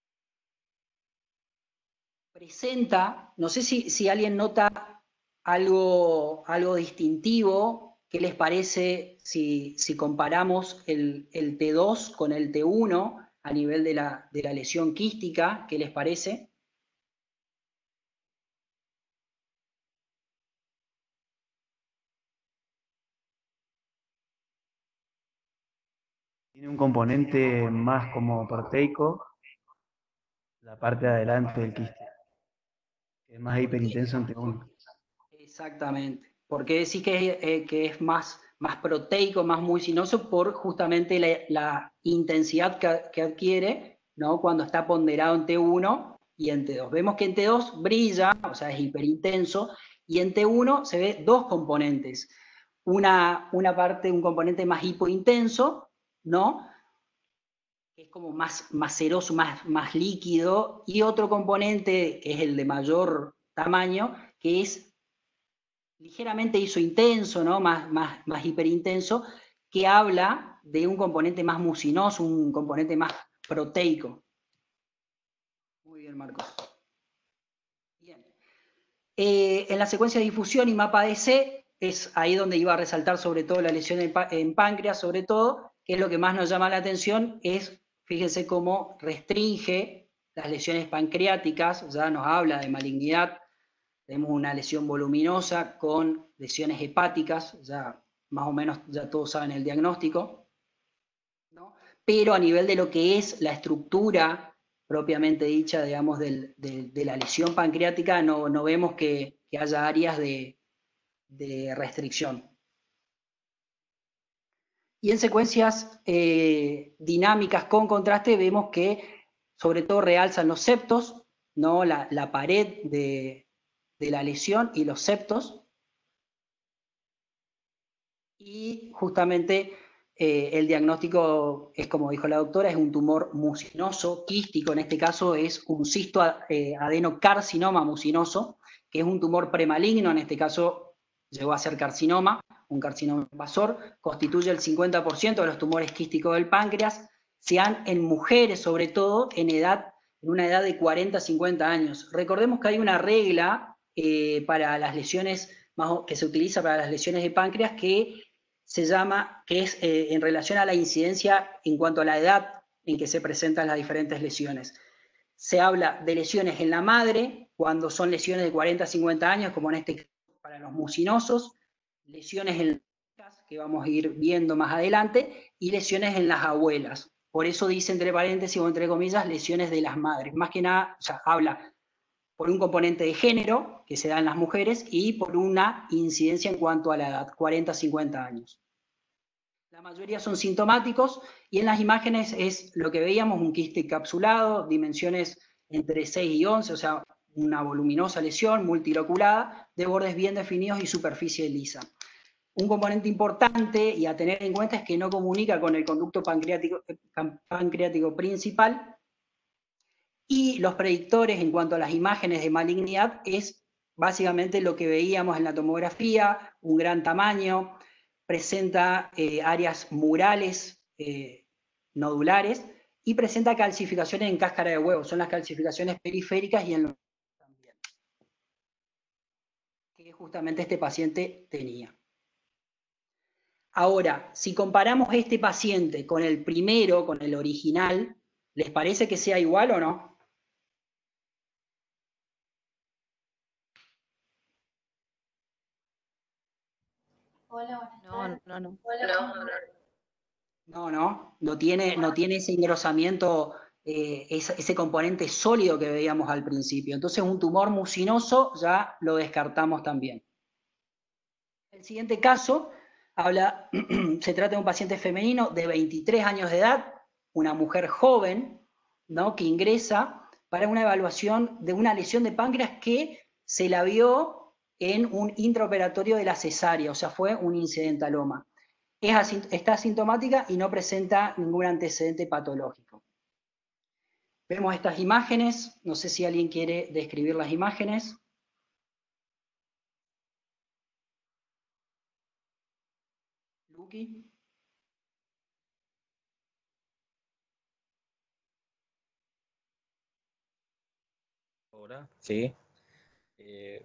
Presenta, no sé si, si alguien nota algo, algo distintivo. ¿Qué les parece si, si comparamos el, el T dos con el T uno a nivel de la, de la lesión quística? ¿Qué les parece? Tiene un componente más como proteico, la parte de adelante del quiste, que es más hiperintenso en T uno. Exactamente. ¿Por qué decís que, eh, que es más, más proteico, más mucinoso? Por justamente la, la intensidad que, que adquiere, ¿no? Cuando está ponderado en T uno y en T dos. Vemos que en T dos brilla, o sea, es hiperintenso, y en T uno se ve dos componentes. Una, una parte, un componente más hipointenso, ¿no? Que es como más, más ceroso, más, más líquido, y otro componente, que es el de mayor tamaño, que es ligeramente isointenso, ¿no? Más, más, más hiperintenso, que habla de un componente más mucinoso, un componente más proteico. Muy bien, Marcos. Bien. Eh, en la secuencia de difusión y mapa D C, es ahí donde iba a resaltar sobre todo la lesión en, en páncreas, sobre todo, que es lo que más nos llama la atención, es, fíjense cómo restringe las lesiones pancreáticas, ya nos habla de malignidad. Tenemos una lesión voluminosa con lesiones hepáticas, ya más o menos ya todos saben el diagnóstico, ¿no? Pero a nivel de lo que es la estructura propiamente dicha, digamos, del, de, de la lesión pancreática, no, no vemos que, que haya áreas de, de restricción. Y en secuencias eh, dinámicas con contraste vemos que sobre todo realzan los septos, ¿no? la, la pared de, de la lesión y los septos. Y justamente eh, el diagnóstico es, como dijo la doctora, es un tumor mucinoso, quístico, en este caso es un cisto eh, adenocarcinoma mucinoso, que es un tumor premaligno, en este caso llegó a ser carcinoma, un carcinoma invasor, constituye el cincuenta por ciento de los tumores quísticos del páncreas, se dan en mujeres sobre todo en edad, en una edad de cuarenta a cincuenta años. Recordemos que hay una regla eh, para las lesiones, más, que se utiliza para las lesiones de páncreas, que se llama, que es eh, en relación a la incidencia en cuanto a la edad en que se presentan las diferentes lesiones. Se habla de lesiones en la madre, cuando son lesiones de cuarenta a cincuenta años, como en este caso para los mucinosos, lesiones en las que vamos a ir viendo más adelante, y lesiones en las abuelas. Por eso dice entre paréntesis o entre comillas, lesiones de las madres. Más que nada, o sea, habla por un componente de género que se da en las mujeres y por una incidencia en cuanto a la edad, cuarenta a cincuenta años. La mayoría son sintomáticos y en las imágenes es lo que veíamos, un quiste encapsulado, dimensiones entre seis y once, o sea, una voluminosa lesión multiloculada, de bordes bien definidos y superficie lisa. Un componente importante y a tener en cuenta es que no comunica con el conducto pancreático, pancreático principal, y los predictores en cuanto a las imágenes de malignidad es básicamente lo que veíamos en la tomografía, un gran tamaño, presenta eh, áreas murales eh, nodulares, y presenta calcificaciones en cáscara de huevo, son las calcificaciones periféricas y en los también, que justamente este paciente tenía. Ahora, si comparamos este paciente con el primero, con el original, ¿les parece que sea igual o no? Hola, buenas No, tardes. no, no. No, no, no tiene, no tiene ese engrosamiento, eh, ese, ese componente sólido que veíamos al principio. Entonces un tumor mucinoso ya lo descartamos también. El siguiente caso habla, se trata de un paciente femenino de veintitrés años de edad, una mujer joven, ¿no?, que ingresa para una evaluación de una lesión de páncreas que se la vio en un intraoperatorio de la cesárea, o sea, fue un incidentaloma. Es asint- está asintomática y no presenta ningún antecedente patológico. Vemos estas imágenes, no sé si alguien quiere describir las imágenes. Luqui. Ahora, sí. Eh,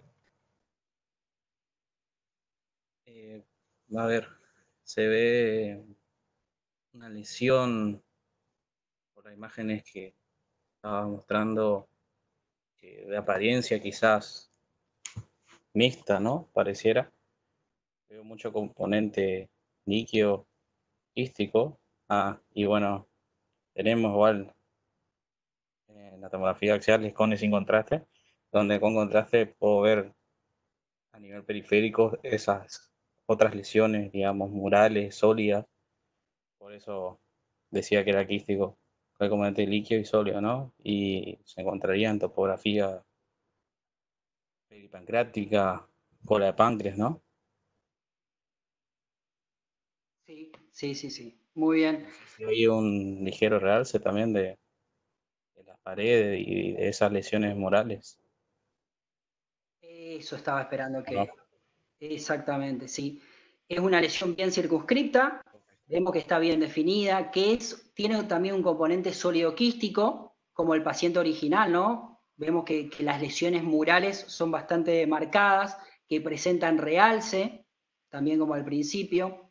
eh, a ver, se ve una lesión por las imágenes que estaba mostrando, que de apariencia quizás mixta, ¿no? Pareciera. Veo mucho componente líquido, quístico. Ah, y bueno, tenemos igual en la tomografía axial con y sin contraste, donde con contraste puedo ver a nivel periférico esas otras lesiones, digamos, murales, sólidas. Por eso decía que era quístico, el componente líquido y sólido, ¿no? Y se encontraría en topografía peripancreática, cola de páncreas, ¿no? Sí, sí, sí, sí. Muy bien. Y hay un ligero realce también de, de las paredes y de esas lesiones murales. Eso estaba esperando ¿O que... no? Exactamente, sí. Es una lesión bien circunscripta, vemos que está bien definida, que es, tiene también un componente sólido quístico, como el paciente original, ¿no? Vemos que, que las lesiones murales son bastante marcadas, que presentan realce, también como al principio.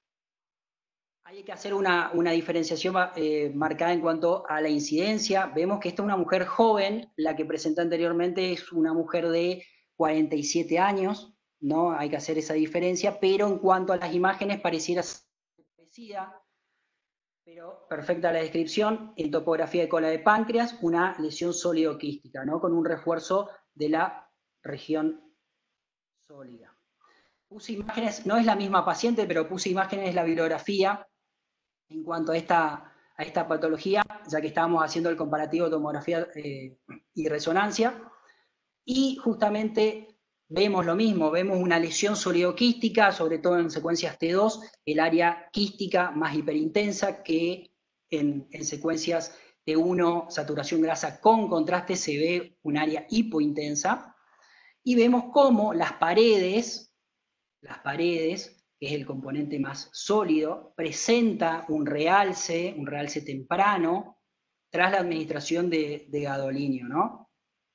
Hay que hacer una, una diferenciación eh, marcada en cuanto a la incidencia. Vemos que esta es una mujer joven, la que presenté anteriormente es una mujer de cuarenta y siete años, ¿no? Hay que hacer esa diferencia, pero en cuanto a las imágenes pareciera ser parecida, pero perfecta la descripción. En topografía de cola de páncreas, una lesión sólido-quística, ¿no? Con un refuerzo de la región sólida. Puse imágenes, no es la misma paciente, pero puse imágenes de la bibliografía en cuanto a esta, a esta patología, ya que estábamos haciendo el comparativo de tomografía eh, y resonancia, y justamente vemos lo mismo, vemos una lesión sólido-quística, sobre todo en secuencias T dos, el área quística más hiperintensa que en, en secuencias T uno, saturación grasa con contraste, se ve un área hipointensa, y vemos cómo las paredes, las paredes, que es el componente más sólido, presenta un realce, un realce temprano, tras la administración de, de gadolinio, ¿no?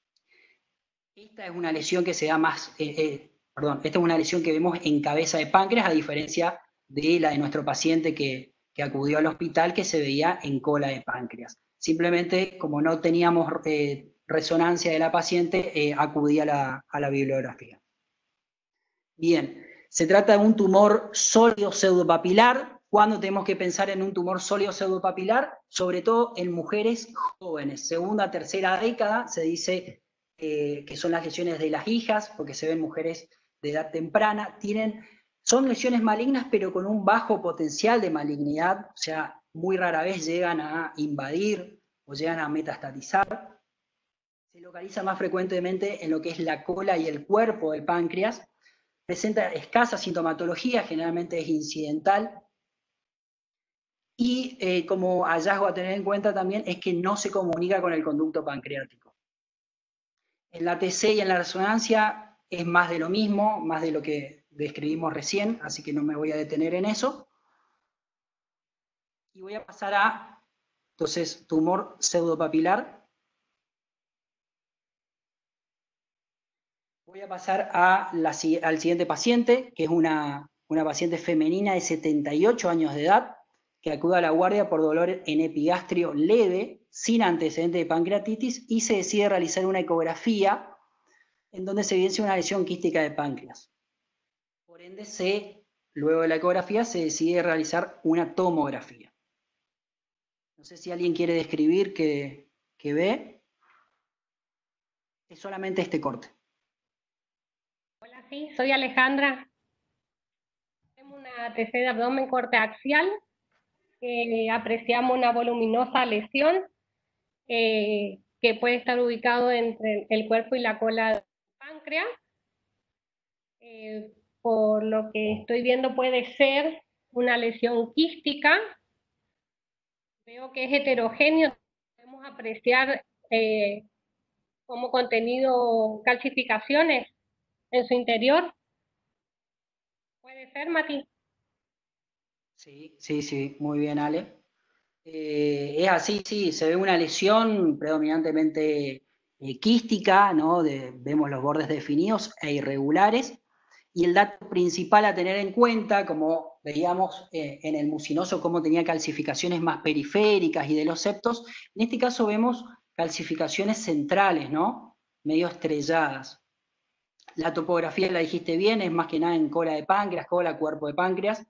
Esta es una lesión que se da más, eh, eh, perdón, esta es una lesión que vemos en cabeza de páncreas, a diferencia de la de nuestro paciente que, que acudió al hospital, que se veía en cola de páncreas. Simplemente, como no teníamos eh, resonancia de la paciente, eh, acudí a la, a la bibliografía. Bien, se trata de un tumor sólido pseudopapilar. ¿Cuándo tenemos que pensar en un tumor sólido pseudopapilar? Sobre todo en mujeres jóvenes. Segunda, tercera década, se dice eh, que son las lesiones de las hijas, porque se ven mujeres de edad temprana. Tienen, son lesiones malignas, pero con un bajo potencial de malignidad, o sea, muy rara vez llegan a invadir o llegan a metastatizar. Se localiza más frecuentemente en lo que es la cola y el cuerpo del páncreas. Presenta escasa sintomatología, generalmente es incidental. Y eh, como hallazgo a tener en cuenta también es que no se comunica con el conducto pancreático. En la T C y en la resonancia es más de lo mismo, más de lo que describimos recién, así que no me voy a detener en eso. Y voy a pasar a, entonces, tumor pseudopapilar. Voy a pasar a la, al siguiente paciente, que es una, una paciente femenina de setenta y ocho años de edad, que acude a la guardia por dolor en epigastrio leve, sin antecedente de pancreatitis, y se decide realizar una ecografía en donde se evidencia una lesión quística de páncreas. Por ende, se, luego de la ecografía, se decide realizar una tomografía. No sé si alguien quiere describir qué, qué ve. Es solamente este corte. Hola, sí, soy Alejandra. Tenemos una T C de abdomen corte axial. Eh, apreciamos una voluminosa lesión eh, que puede estar ubicado entre el cuerpo y la cola del páncreas. Eh, por lo que estoy viendo puede ser una lesión quística. Veo que es heterogéneo. Podemos apreciar eh, como contenido calcificaciones en su interior. ¿Puede ser, Mati? Sí, sí, sí, muy bien, Ale. Eh, es así, sí, se ve una lesión predominantemente eh, quística, ¿no? De, vemos los bordes definidos e irregulares, y el dato principal a tener en cuenta, como veíamos eh, en el mucinoso, cómo tenía calcificaciones más periféricas y de los septos, en este caso vemos calcificaciones centrales, ¿no? Medio estrelladas. La topografía, la dijiste bien, es más que nada en cola de páncreas, cola, cuerpo de páncreas.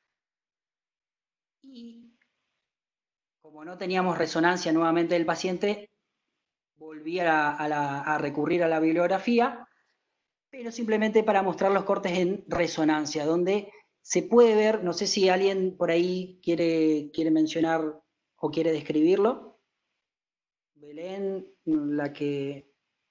Y como no teníamos resonancia nuevamente del paciente, volví a, a, la, a recurrir a la bibliografía, pero simplemente para mostrar los cortes en resonancia, donde se puede ver, no sé si alguien por ahí quiere, quiere mencionar o quiere describirlo. Belén, la que...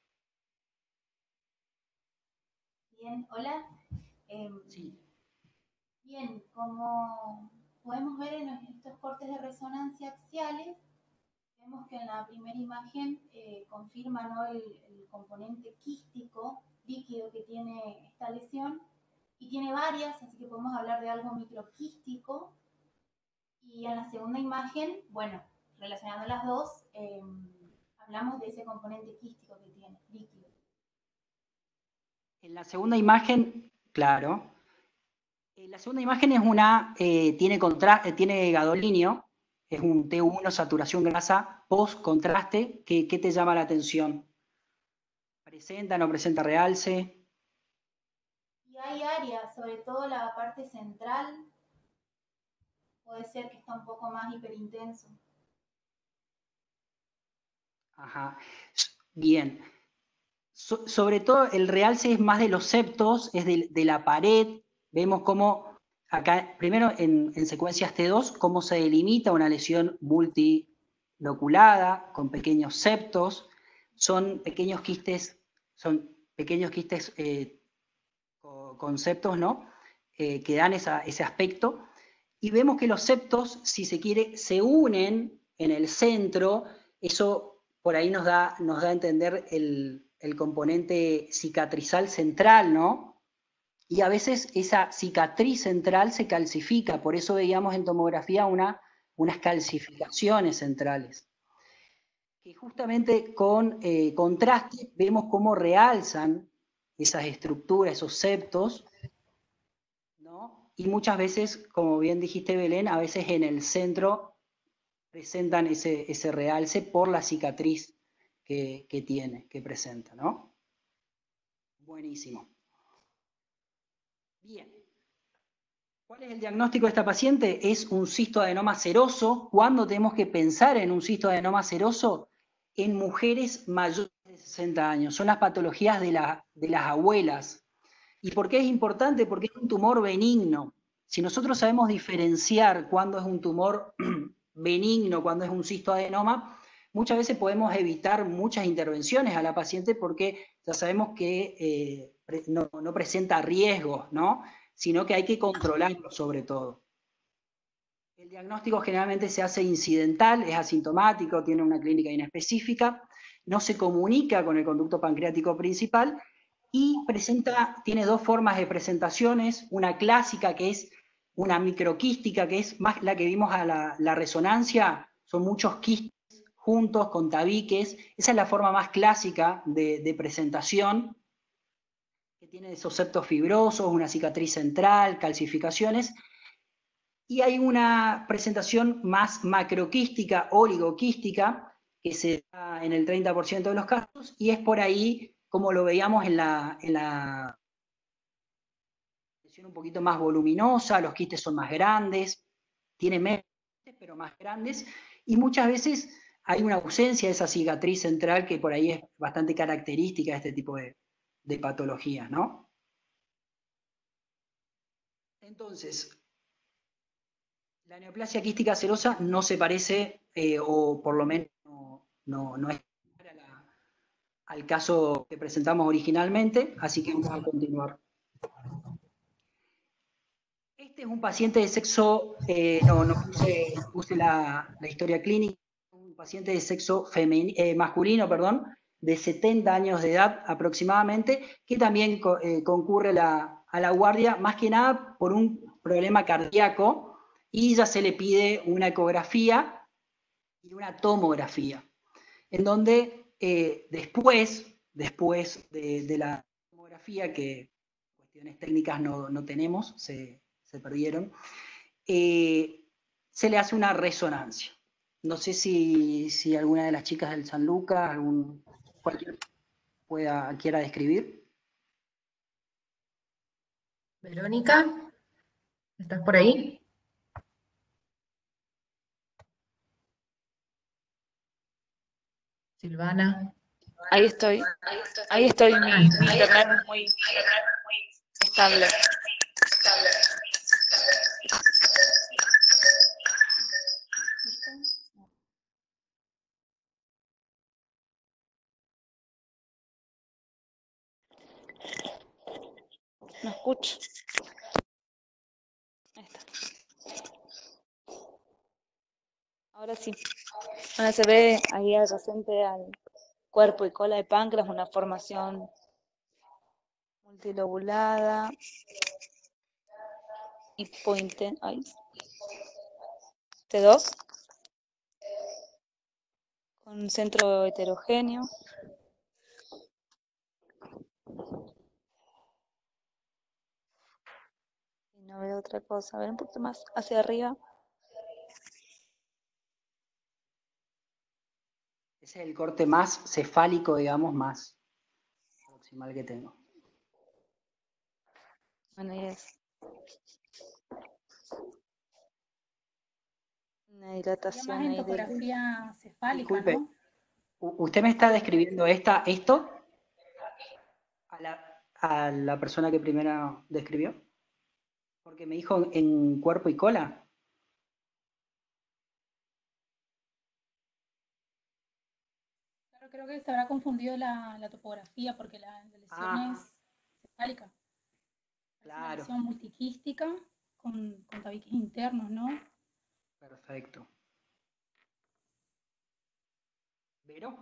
Bien, hola. Eh, sí. Bien, como podemos ver en estos cortes de resonancia axiales, vemos que en la primera imagen eh, confirma, ¿no?, el, el componente quístico líquido que tiene esta lesión, y tiene varias, así que podemos hablar de algo microquístico. Y en la segunda imagen, bueno, relacionando las dos, eh, hablamos de ese componente quístico que tiene, líquido. En la segunda imagen, claro, la segunda imagen es una, eh, tiene, contra, eh, tiene gadolinio, es un T uno, saturación grasa, post-contraste. ¿Qué, ¿Qué te llama la atención? ¿Presenta, no presenta realce? Y hay áreas, sobre todo la parte central, puede ser que está un poco más hiperintenso. Ajá, bien. So, sobre todo el realce es más de los septos, es de, de la pared. Vemos cómo acá, primero en, en secuencias T dos, cómo se delimita una lesión multiloculada con pequeños septos. Son pequeños quistes, son pequeños quistes eh, con septos, ¿no? Eh, que dan esa, ese aspecto. Y vemos que los septos, si se quiere, se unen en el centro. Eso por ahí nos da, nos da a entender el, el componente cicatrizal central, ¿no? Y a veces esa cicatriz central se calcifica, por eso veíamos en tomografía una, unas calcificaciones centrales. Que justamente con eh, contraste vemos cómo realzan esas estructuras, esos septos, ¿no? Y muchas veces, como bien dijiste, Belén, a veces en el centro presentan ese, ese realce por la cicatriz que, que tiene, que presenta, ¿no? Buenísimo. Bien. ¿Cuál es el diagnóstico de esta paciente? Es un cistoadenoma seroso. ¿Cuándo tenemos que pensar en un cistoadenoma seroso? En mujeres mayores de sesenta años. Son las patologías de, la, de las abuelas. ¿Y por qué es importante? Porque es un tumor benigno. Si nosotros sabemos diferenciar cuándo es un tumor benigno, cuándo es un cistoadenoma, muchas veces podemos evitar muchas intervenciones a la paciente porque ya sabemos que eh, no, no presenta riesgos, ¿no? Sino que hay que controlarlo sobre todo. El diagnóstico generalmente se hace incidental, es asintomático, tiene una clínica inespecífica, no se comunica con el conducto pancreático principal y presenta, tiene dos formas de presentaciones, una clásica que es una microquística, que es más la que vimos a la, la resonancia, son muchos quistes juntos con tabiques. Esa es la forma más clásica de, de presentación, que tiene esos septos fibrosos, una cicatriz central, calcificaciones. Y hay una presentación más macroquística, oligoquística, que se da en el treinta por ciento de los casos, y es por ahí, como lo veíamos en la, en la lesión un poquito más voluminosa, los quistes son más grandes, tienen menos, pero más grandes, y muchas veces hay una ausencia de esa cicatriz central que por ahí es bastante característica de este tipo de, de patologías, ¿no? Entonces, la neoplasia quística serosa no se parece, eh, o por lo menos no, no, no es la, al caso que presentamos originalmente, así que vamos a continuar. Este es un paciente de sexo, eh, no, no puse, puse la, la historia clínica, un paciente de sexo femenino, eh, masculino, perdón, de setenta años de edad aproximadamente, que también eh, concurre la, a la guardia, más que nada por un problema cardíaco, y ya se le pide una ecografía y una tomografía, en donde eh, después, después de, de la tomografía, que cuestiones técnicas no, no tenemos, se, se perdieron, eh, se le hace una resonancia. No sé si, si alguna de las chicas del San Lucas, algún, cualquier, pueda, quiera describir. Verónica, ¿estás por ahí? Silvana. Ahí estoy, ahí estoy, mi, mi internet es muy estable. No escucho. Ahí está. Ahora sí. Ahora se ve ahí adyacente al cuerpo y cola de páncreas una formación multilobulada, hipointen, ay, T dos, con un centro heterogéneo. Y no veo otra cosa. A ver un poquito más hacia arriba. Ese es el corte más cefálico, digamos, más proximal que tengo. Bueno, ahí es una dilatación más en ahí del... topografía cefálica, Disculpe, ¿no? ¿usted me está describiendo esta, esto a la, a la persona que primero describió? Porque me dijo en cuerpo y cola. Claro, creo que se habrá confundido la, la topografía porque la, la lesión Ah, es cefálica. Es una claro, lesión multiquística con, con tabiques internos, ¿no? perfecto. ¿Vero?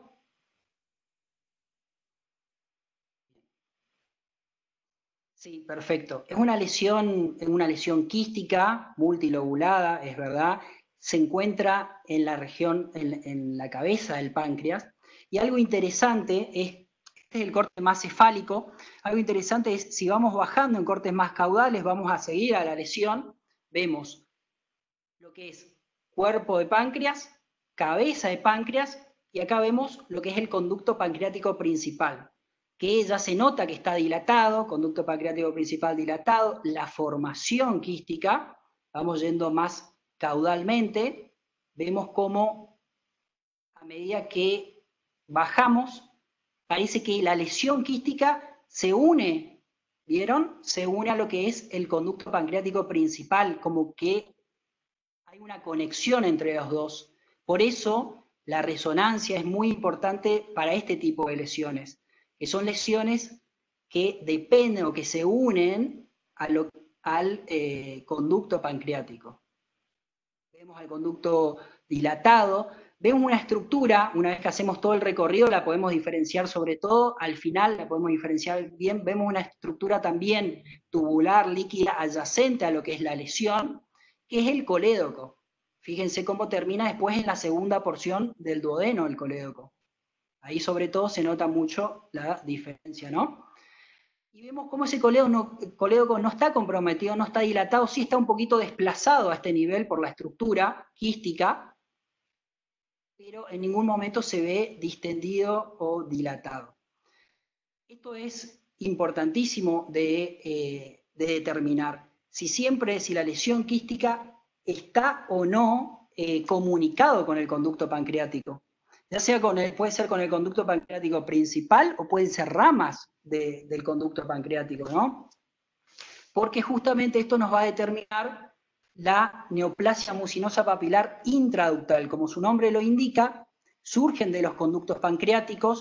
Sí, perfecto. Es una lesión, una lesión quística, multilobulada, es verdad. Se encuentra en la región, en, en la cabeza del páncreas. Y algo interesante es, este es el corte más cefálico, algo interesante es, si vamos bajando en cortes más caudales, vamos a seguir a la lesión, vemos lo que es cuerpo de páncreas, cabeza de páncreas, y acá vemos lo que es el conducto pancreático principal, que ya se nota que está dilatado, conducto pancreático principal dilatado, la formación quística, vamos yendo más caudalmente, vemos cómo a medida que bajamos, parece que la lesión quística se une, ¿vieron? Se une a lo que es el conducto pancreático principal, como que hay una conexión entre los dos. Por eso la resonancia es muy importante para este tipo de lesiones, que son lesiones que dependen o que se unen a lo, al eh, conducto pancreático. Vemos al conducto dilatado, vemos una estructura, una vez que hacemos todo el recorrido, la podemos diferenciar sobre todo, al final la podemos diferenciar bien, vemos una estructura también tubular, líquida, adyacente a lo que es la lesión, que es el colédoco. Fíjense cómo termina después en la segunda porción del duodeno el colédoco. Ahí sobre todo se nota mucho la diferencia, ¿no? Y vemos cómo ese colédoco no, colédoco no está comprometido, no está dilatado, sí está un poquito desplazado a este nivel por la estructura quística, pero en ningún momento se ve distendido o dilatado. Esto es importantísimo de, eh, de determinar. Si siempre, si la lesión quística está o no eh, comunicado con el conducto pancreático. Ya sea con el, puede ser con el conducto pancreático principal o pueden ser ramas de, del conducto pancreático, ¿no? Porque justamente esto nos va a determinar la neoplasia mucinosa papilar intraductal. Como su nombre lo indica, surgen de los conductos pancreáticos.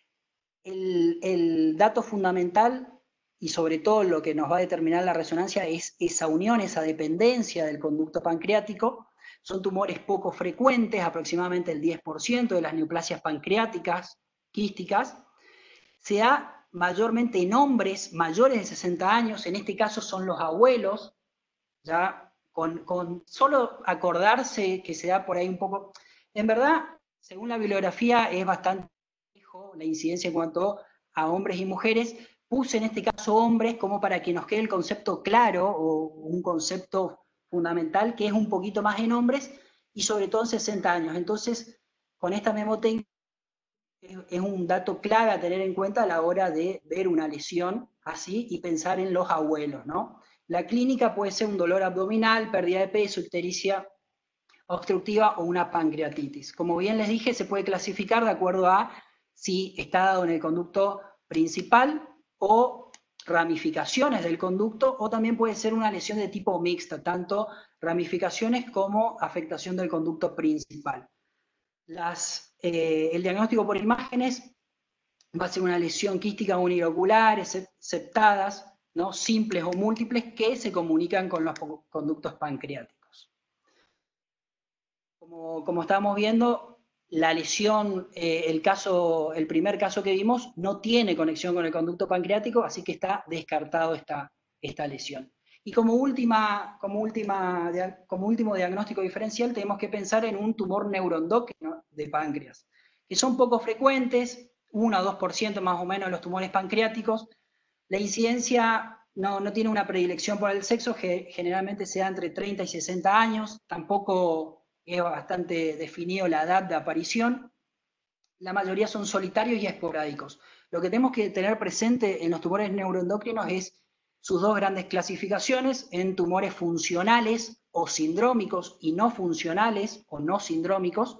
El, el dato fundamental, y sobre todo lo que nos va a determinar la resonancia, es esa unión, esa dependencia del conducto pancreático. Son tumores poco frecuentes, aproximadamente el diez por ciento de las neoplasias pancreáticas quísticas. Se da mayormente en hombres mayores de sesenta años, en este caso son los abuelos, ya con, con solo acordarse que se da por ahí un poco. En verdad, según la bibliografía, es bastante bajo la incidencia en cuanto a hombres y mujeres. Puse en este caso hombres como para que nos quede el concepto claro, o un concepto fundamental, que es un poquito más en hombres, y sobre todo en sesenta años. Entonces, con esta memotécnica es, es un dato clave a tener en cuenta a la hora de ver una lesión así y pensar en los abuelos, ¿no? La clínica puede ser un dolor abdominal, pérdida de peso, ictericia obstructiva o una pancreatitis. Como bien les dije, se puede clasificar de acuerdo a si está dado en el conducto principal o ramificaciones del conducto, o también puede ser una lesión de tipo mixta, tanto ramificaciones como afectación del conducto principal. Las, eh, el diagnóstico por imágenes va a ser una lesión quística unilocular, septadas, ¿no? Simples o múltiples, que se comunican con los conductos pancreáticos. Como, como estábamos viendo, la lesión, eh, el, caso, el primer caso que vimos, no tiene conexión con el conducto pancreático, así que está descartado esta, esta lesión. Y como, última, como, última, como último diagnóstico diferencial, tenemos que pensar en un tumor neuroendocrino de páncreas, que son poco frecuentes, uno o dos por ciento más o menos de los tumores pancreáticos. La incidencia no, no tiene una predilección por el sexo, que generalmente se da entre treinta y sesenta años, tampoco es bastante definido la edad de aparición. La mayoría son solitarios y esporádicos. Lo que tenemos que tener presente en los tumores neuroendocrinos es sus dos grandes clasificaciones, en tumores funcionales o sindrómicos y no funcionales o no sindrómicos.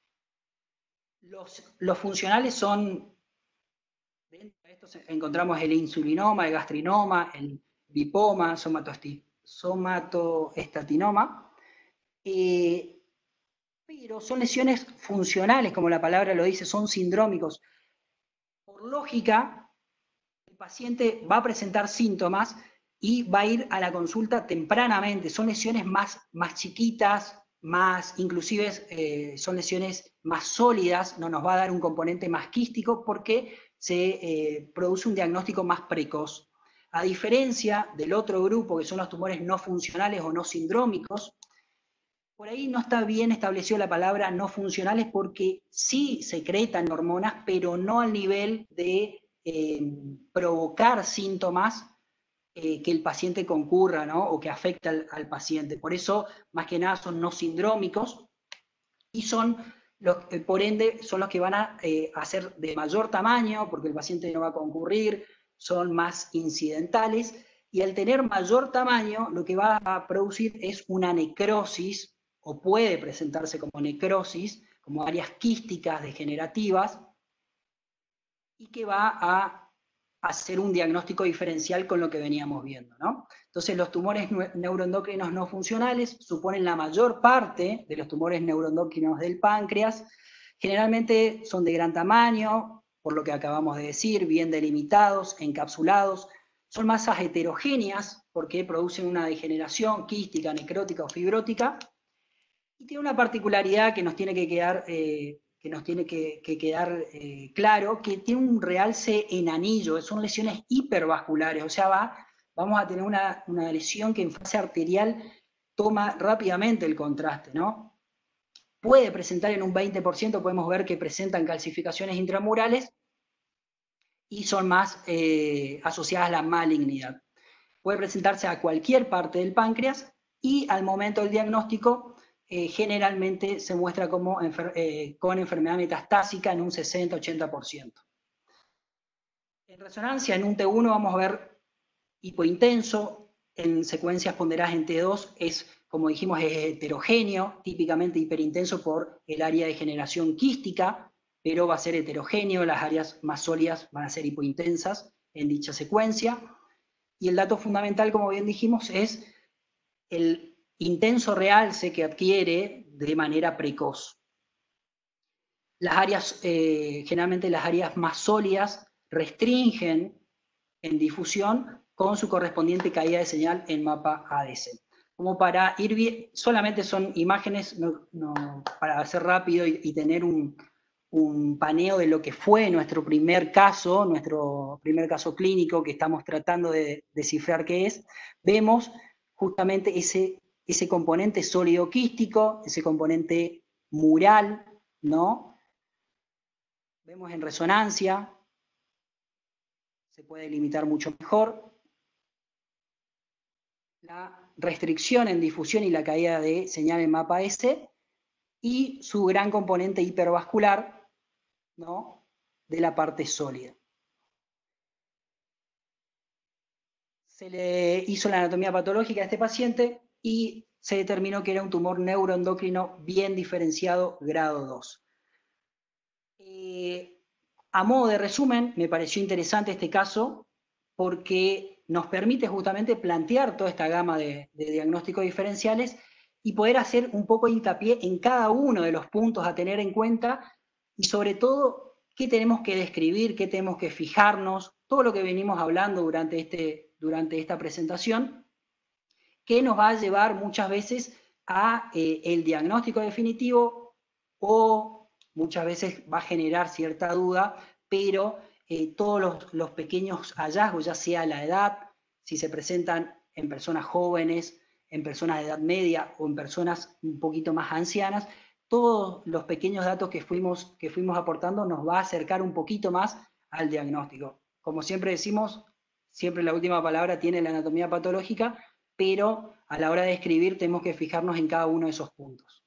Los, los funcionales son, dentro de estos encontramos el insulinoma, el gastrinoma, el lipoma, somatoestatinoma. Eh, pero son lesiones funcionales, como la palabra lo dice, son sindrómicos. Por lógica, el paciente va a presentar síntomas y va a ir a la consulta tempranamente. Son lesiones más, más chiquitas, más, inclusive eh, son lesiones más sólidas, no nos va a dar un componente más quístico porque se eh, produce un diagnóstico más precoz. A diferencia del otro grupo, que son los tumores no funcionales o no sindrómicos, por ahí no está bien establecido la palabra no funcionales porque sí secretan hormonas, pero no al nivel de eh, provocar síntomas eh, que el paciente concurra, ¿no? O que afecta al, al paciente. Por eso, más que nada, son no sindrómicos y son, los, eh, por ende, son los que van a eh, hacer de mayor tamaño, porque el paciente no va a concurrir, son más incidentales, y al tener mayor tamaño, lo que va a producir es una necrosis, o puede presentarse como necrosis, como áreas quísticas degenerativas, y que va a hacer un diagnóstico diferencial con lo que veníamos viendo, ¿no? Entonces, los tumores neuroendocrinos no funcionales suponen la mayor parte de los tumores neuroendocrinos del páncreas. Generalmente son de gran tamaño, por lo que acabamos de decir, bien delimitados, encapsulados. Son masas heterogéneas porque producen una degeneración quística, necrótica o fibrótica. Y tiene una particularidad que nos tiene que quedar, eh, que nos tiene que, que quedar eh, claro, que tiene un realce en anillo, son lesiones hipervasculares, o sea, va, vamos a tener una, una lesión que en fase arterial toma rápidamente el contraste, ¿no? Puede presentar en un veinte por ciento, podemos ver que presentan calcificaciones intramurales y son más eh, asociadas a la malignidad. Puede presentarse a cualquier parte del páncreas y al momento del diagnóstico eh, generalmente se muestra como enfer eh, con enfermedad metastásica en un sesenta a ochenta por ciento. En resonancia, en un T uno vamos a ver hipointenso, en secuencias ponderadas en T dos es, como dijimos, es heterogéneo, típicamente hiperintenso por el área de generación quística, pero va a ser heterogéneo, las áreas más sólidas van a ser hipointensas en dicha secuencia. Y el dato fundamental, como bien dijimos, es el intenso realce que adquiere de manera precoz. Las áreas, eh, generalmente las áreas más sólidas restringen en difusión con su correspondiente caída de señal en mapa A D C. Como para ir bien, solamente son imágenes, no, no, para hacer rápido y, y tener un, un paneo de lo que fue nuestro primer caso, nuestro primer caso clínico que estamos tratando de descifrar qué es, vemos justamente ese, ese componente sólido quístico, ese componente mural, ¿no? Vemos en resonancia, se puede limitar mucho mejor. La restricción en difusión y la caída de señal en mapa S y su gran componente hipervascular, ¿no? De la parte sólida. Se le hizo la anatomía patológica a este paciente y se determinó que era un tumor neuroendocrino bien diferenciado grado dos. Eh, a modo de resumen, me pareció interesante este caso porque nos permite justamente plantear toda esta gama de, de diagnósticos diferenciales y poder hacer un poco de hincapié en cada uno de los puntos a tener en cuenta y sobre todo qué tenemos que describir, qué tenemos que fijarnos, todo lo que venimos hablando durante, este, durante esta presentación, que nos va a llevar muchas veces a eh, el diagnóstico definitivo o muchas veces va a generar cierta duda, pero eh, todos los, los pequeños hallazgos, ya sea la edad, si se presentan en personas jóvenes, en personas de edad media o en personas un poquito más ancianas, todos los pequeños datos que fuimos, que fuimos aportando nos va a acercar un poquito más al diagnóstico. Como siempre decimos, siempre la última palabra tiene la anatomía patológica, pero a la hora de escribir tenemos que fijarnos en cada uno de esos puntos.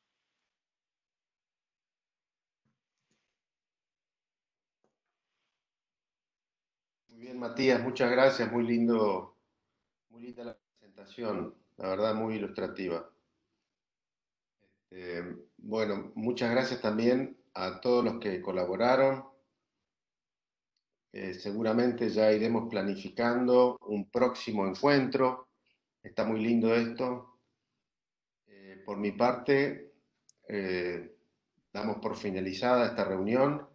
Muy bien, Matías, muchas gracias, muy lindo, muy linda la presentación, la verdad muy ilustrativa. Eh, bueno, muchas gracias también a todos los que colaboraron. Eh, seguramente ya iremos planificando un próximo encuentro. Está muy lindo esto. Eh, por mi parte, eh, damos por finalizada esta reunión.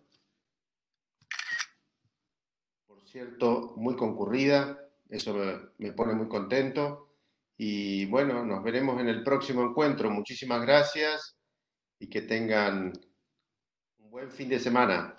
Por cierto, muy concurrida. Eso me, me pone muy contento. Y bueno, nos veremos en el próximo encuentro. Muchísimas gracias y que tengan un buen fin de semana.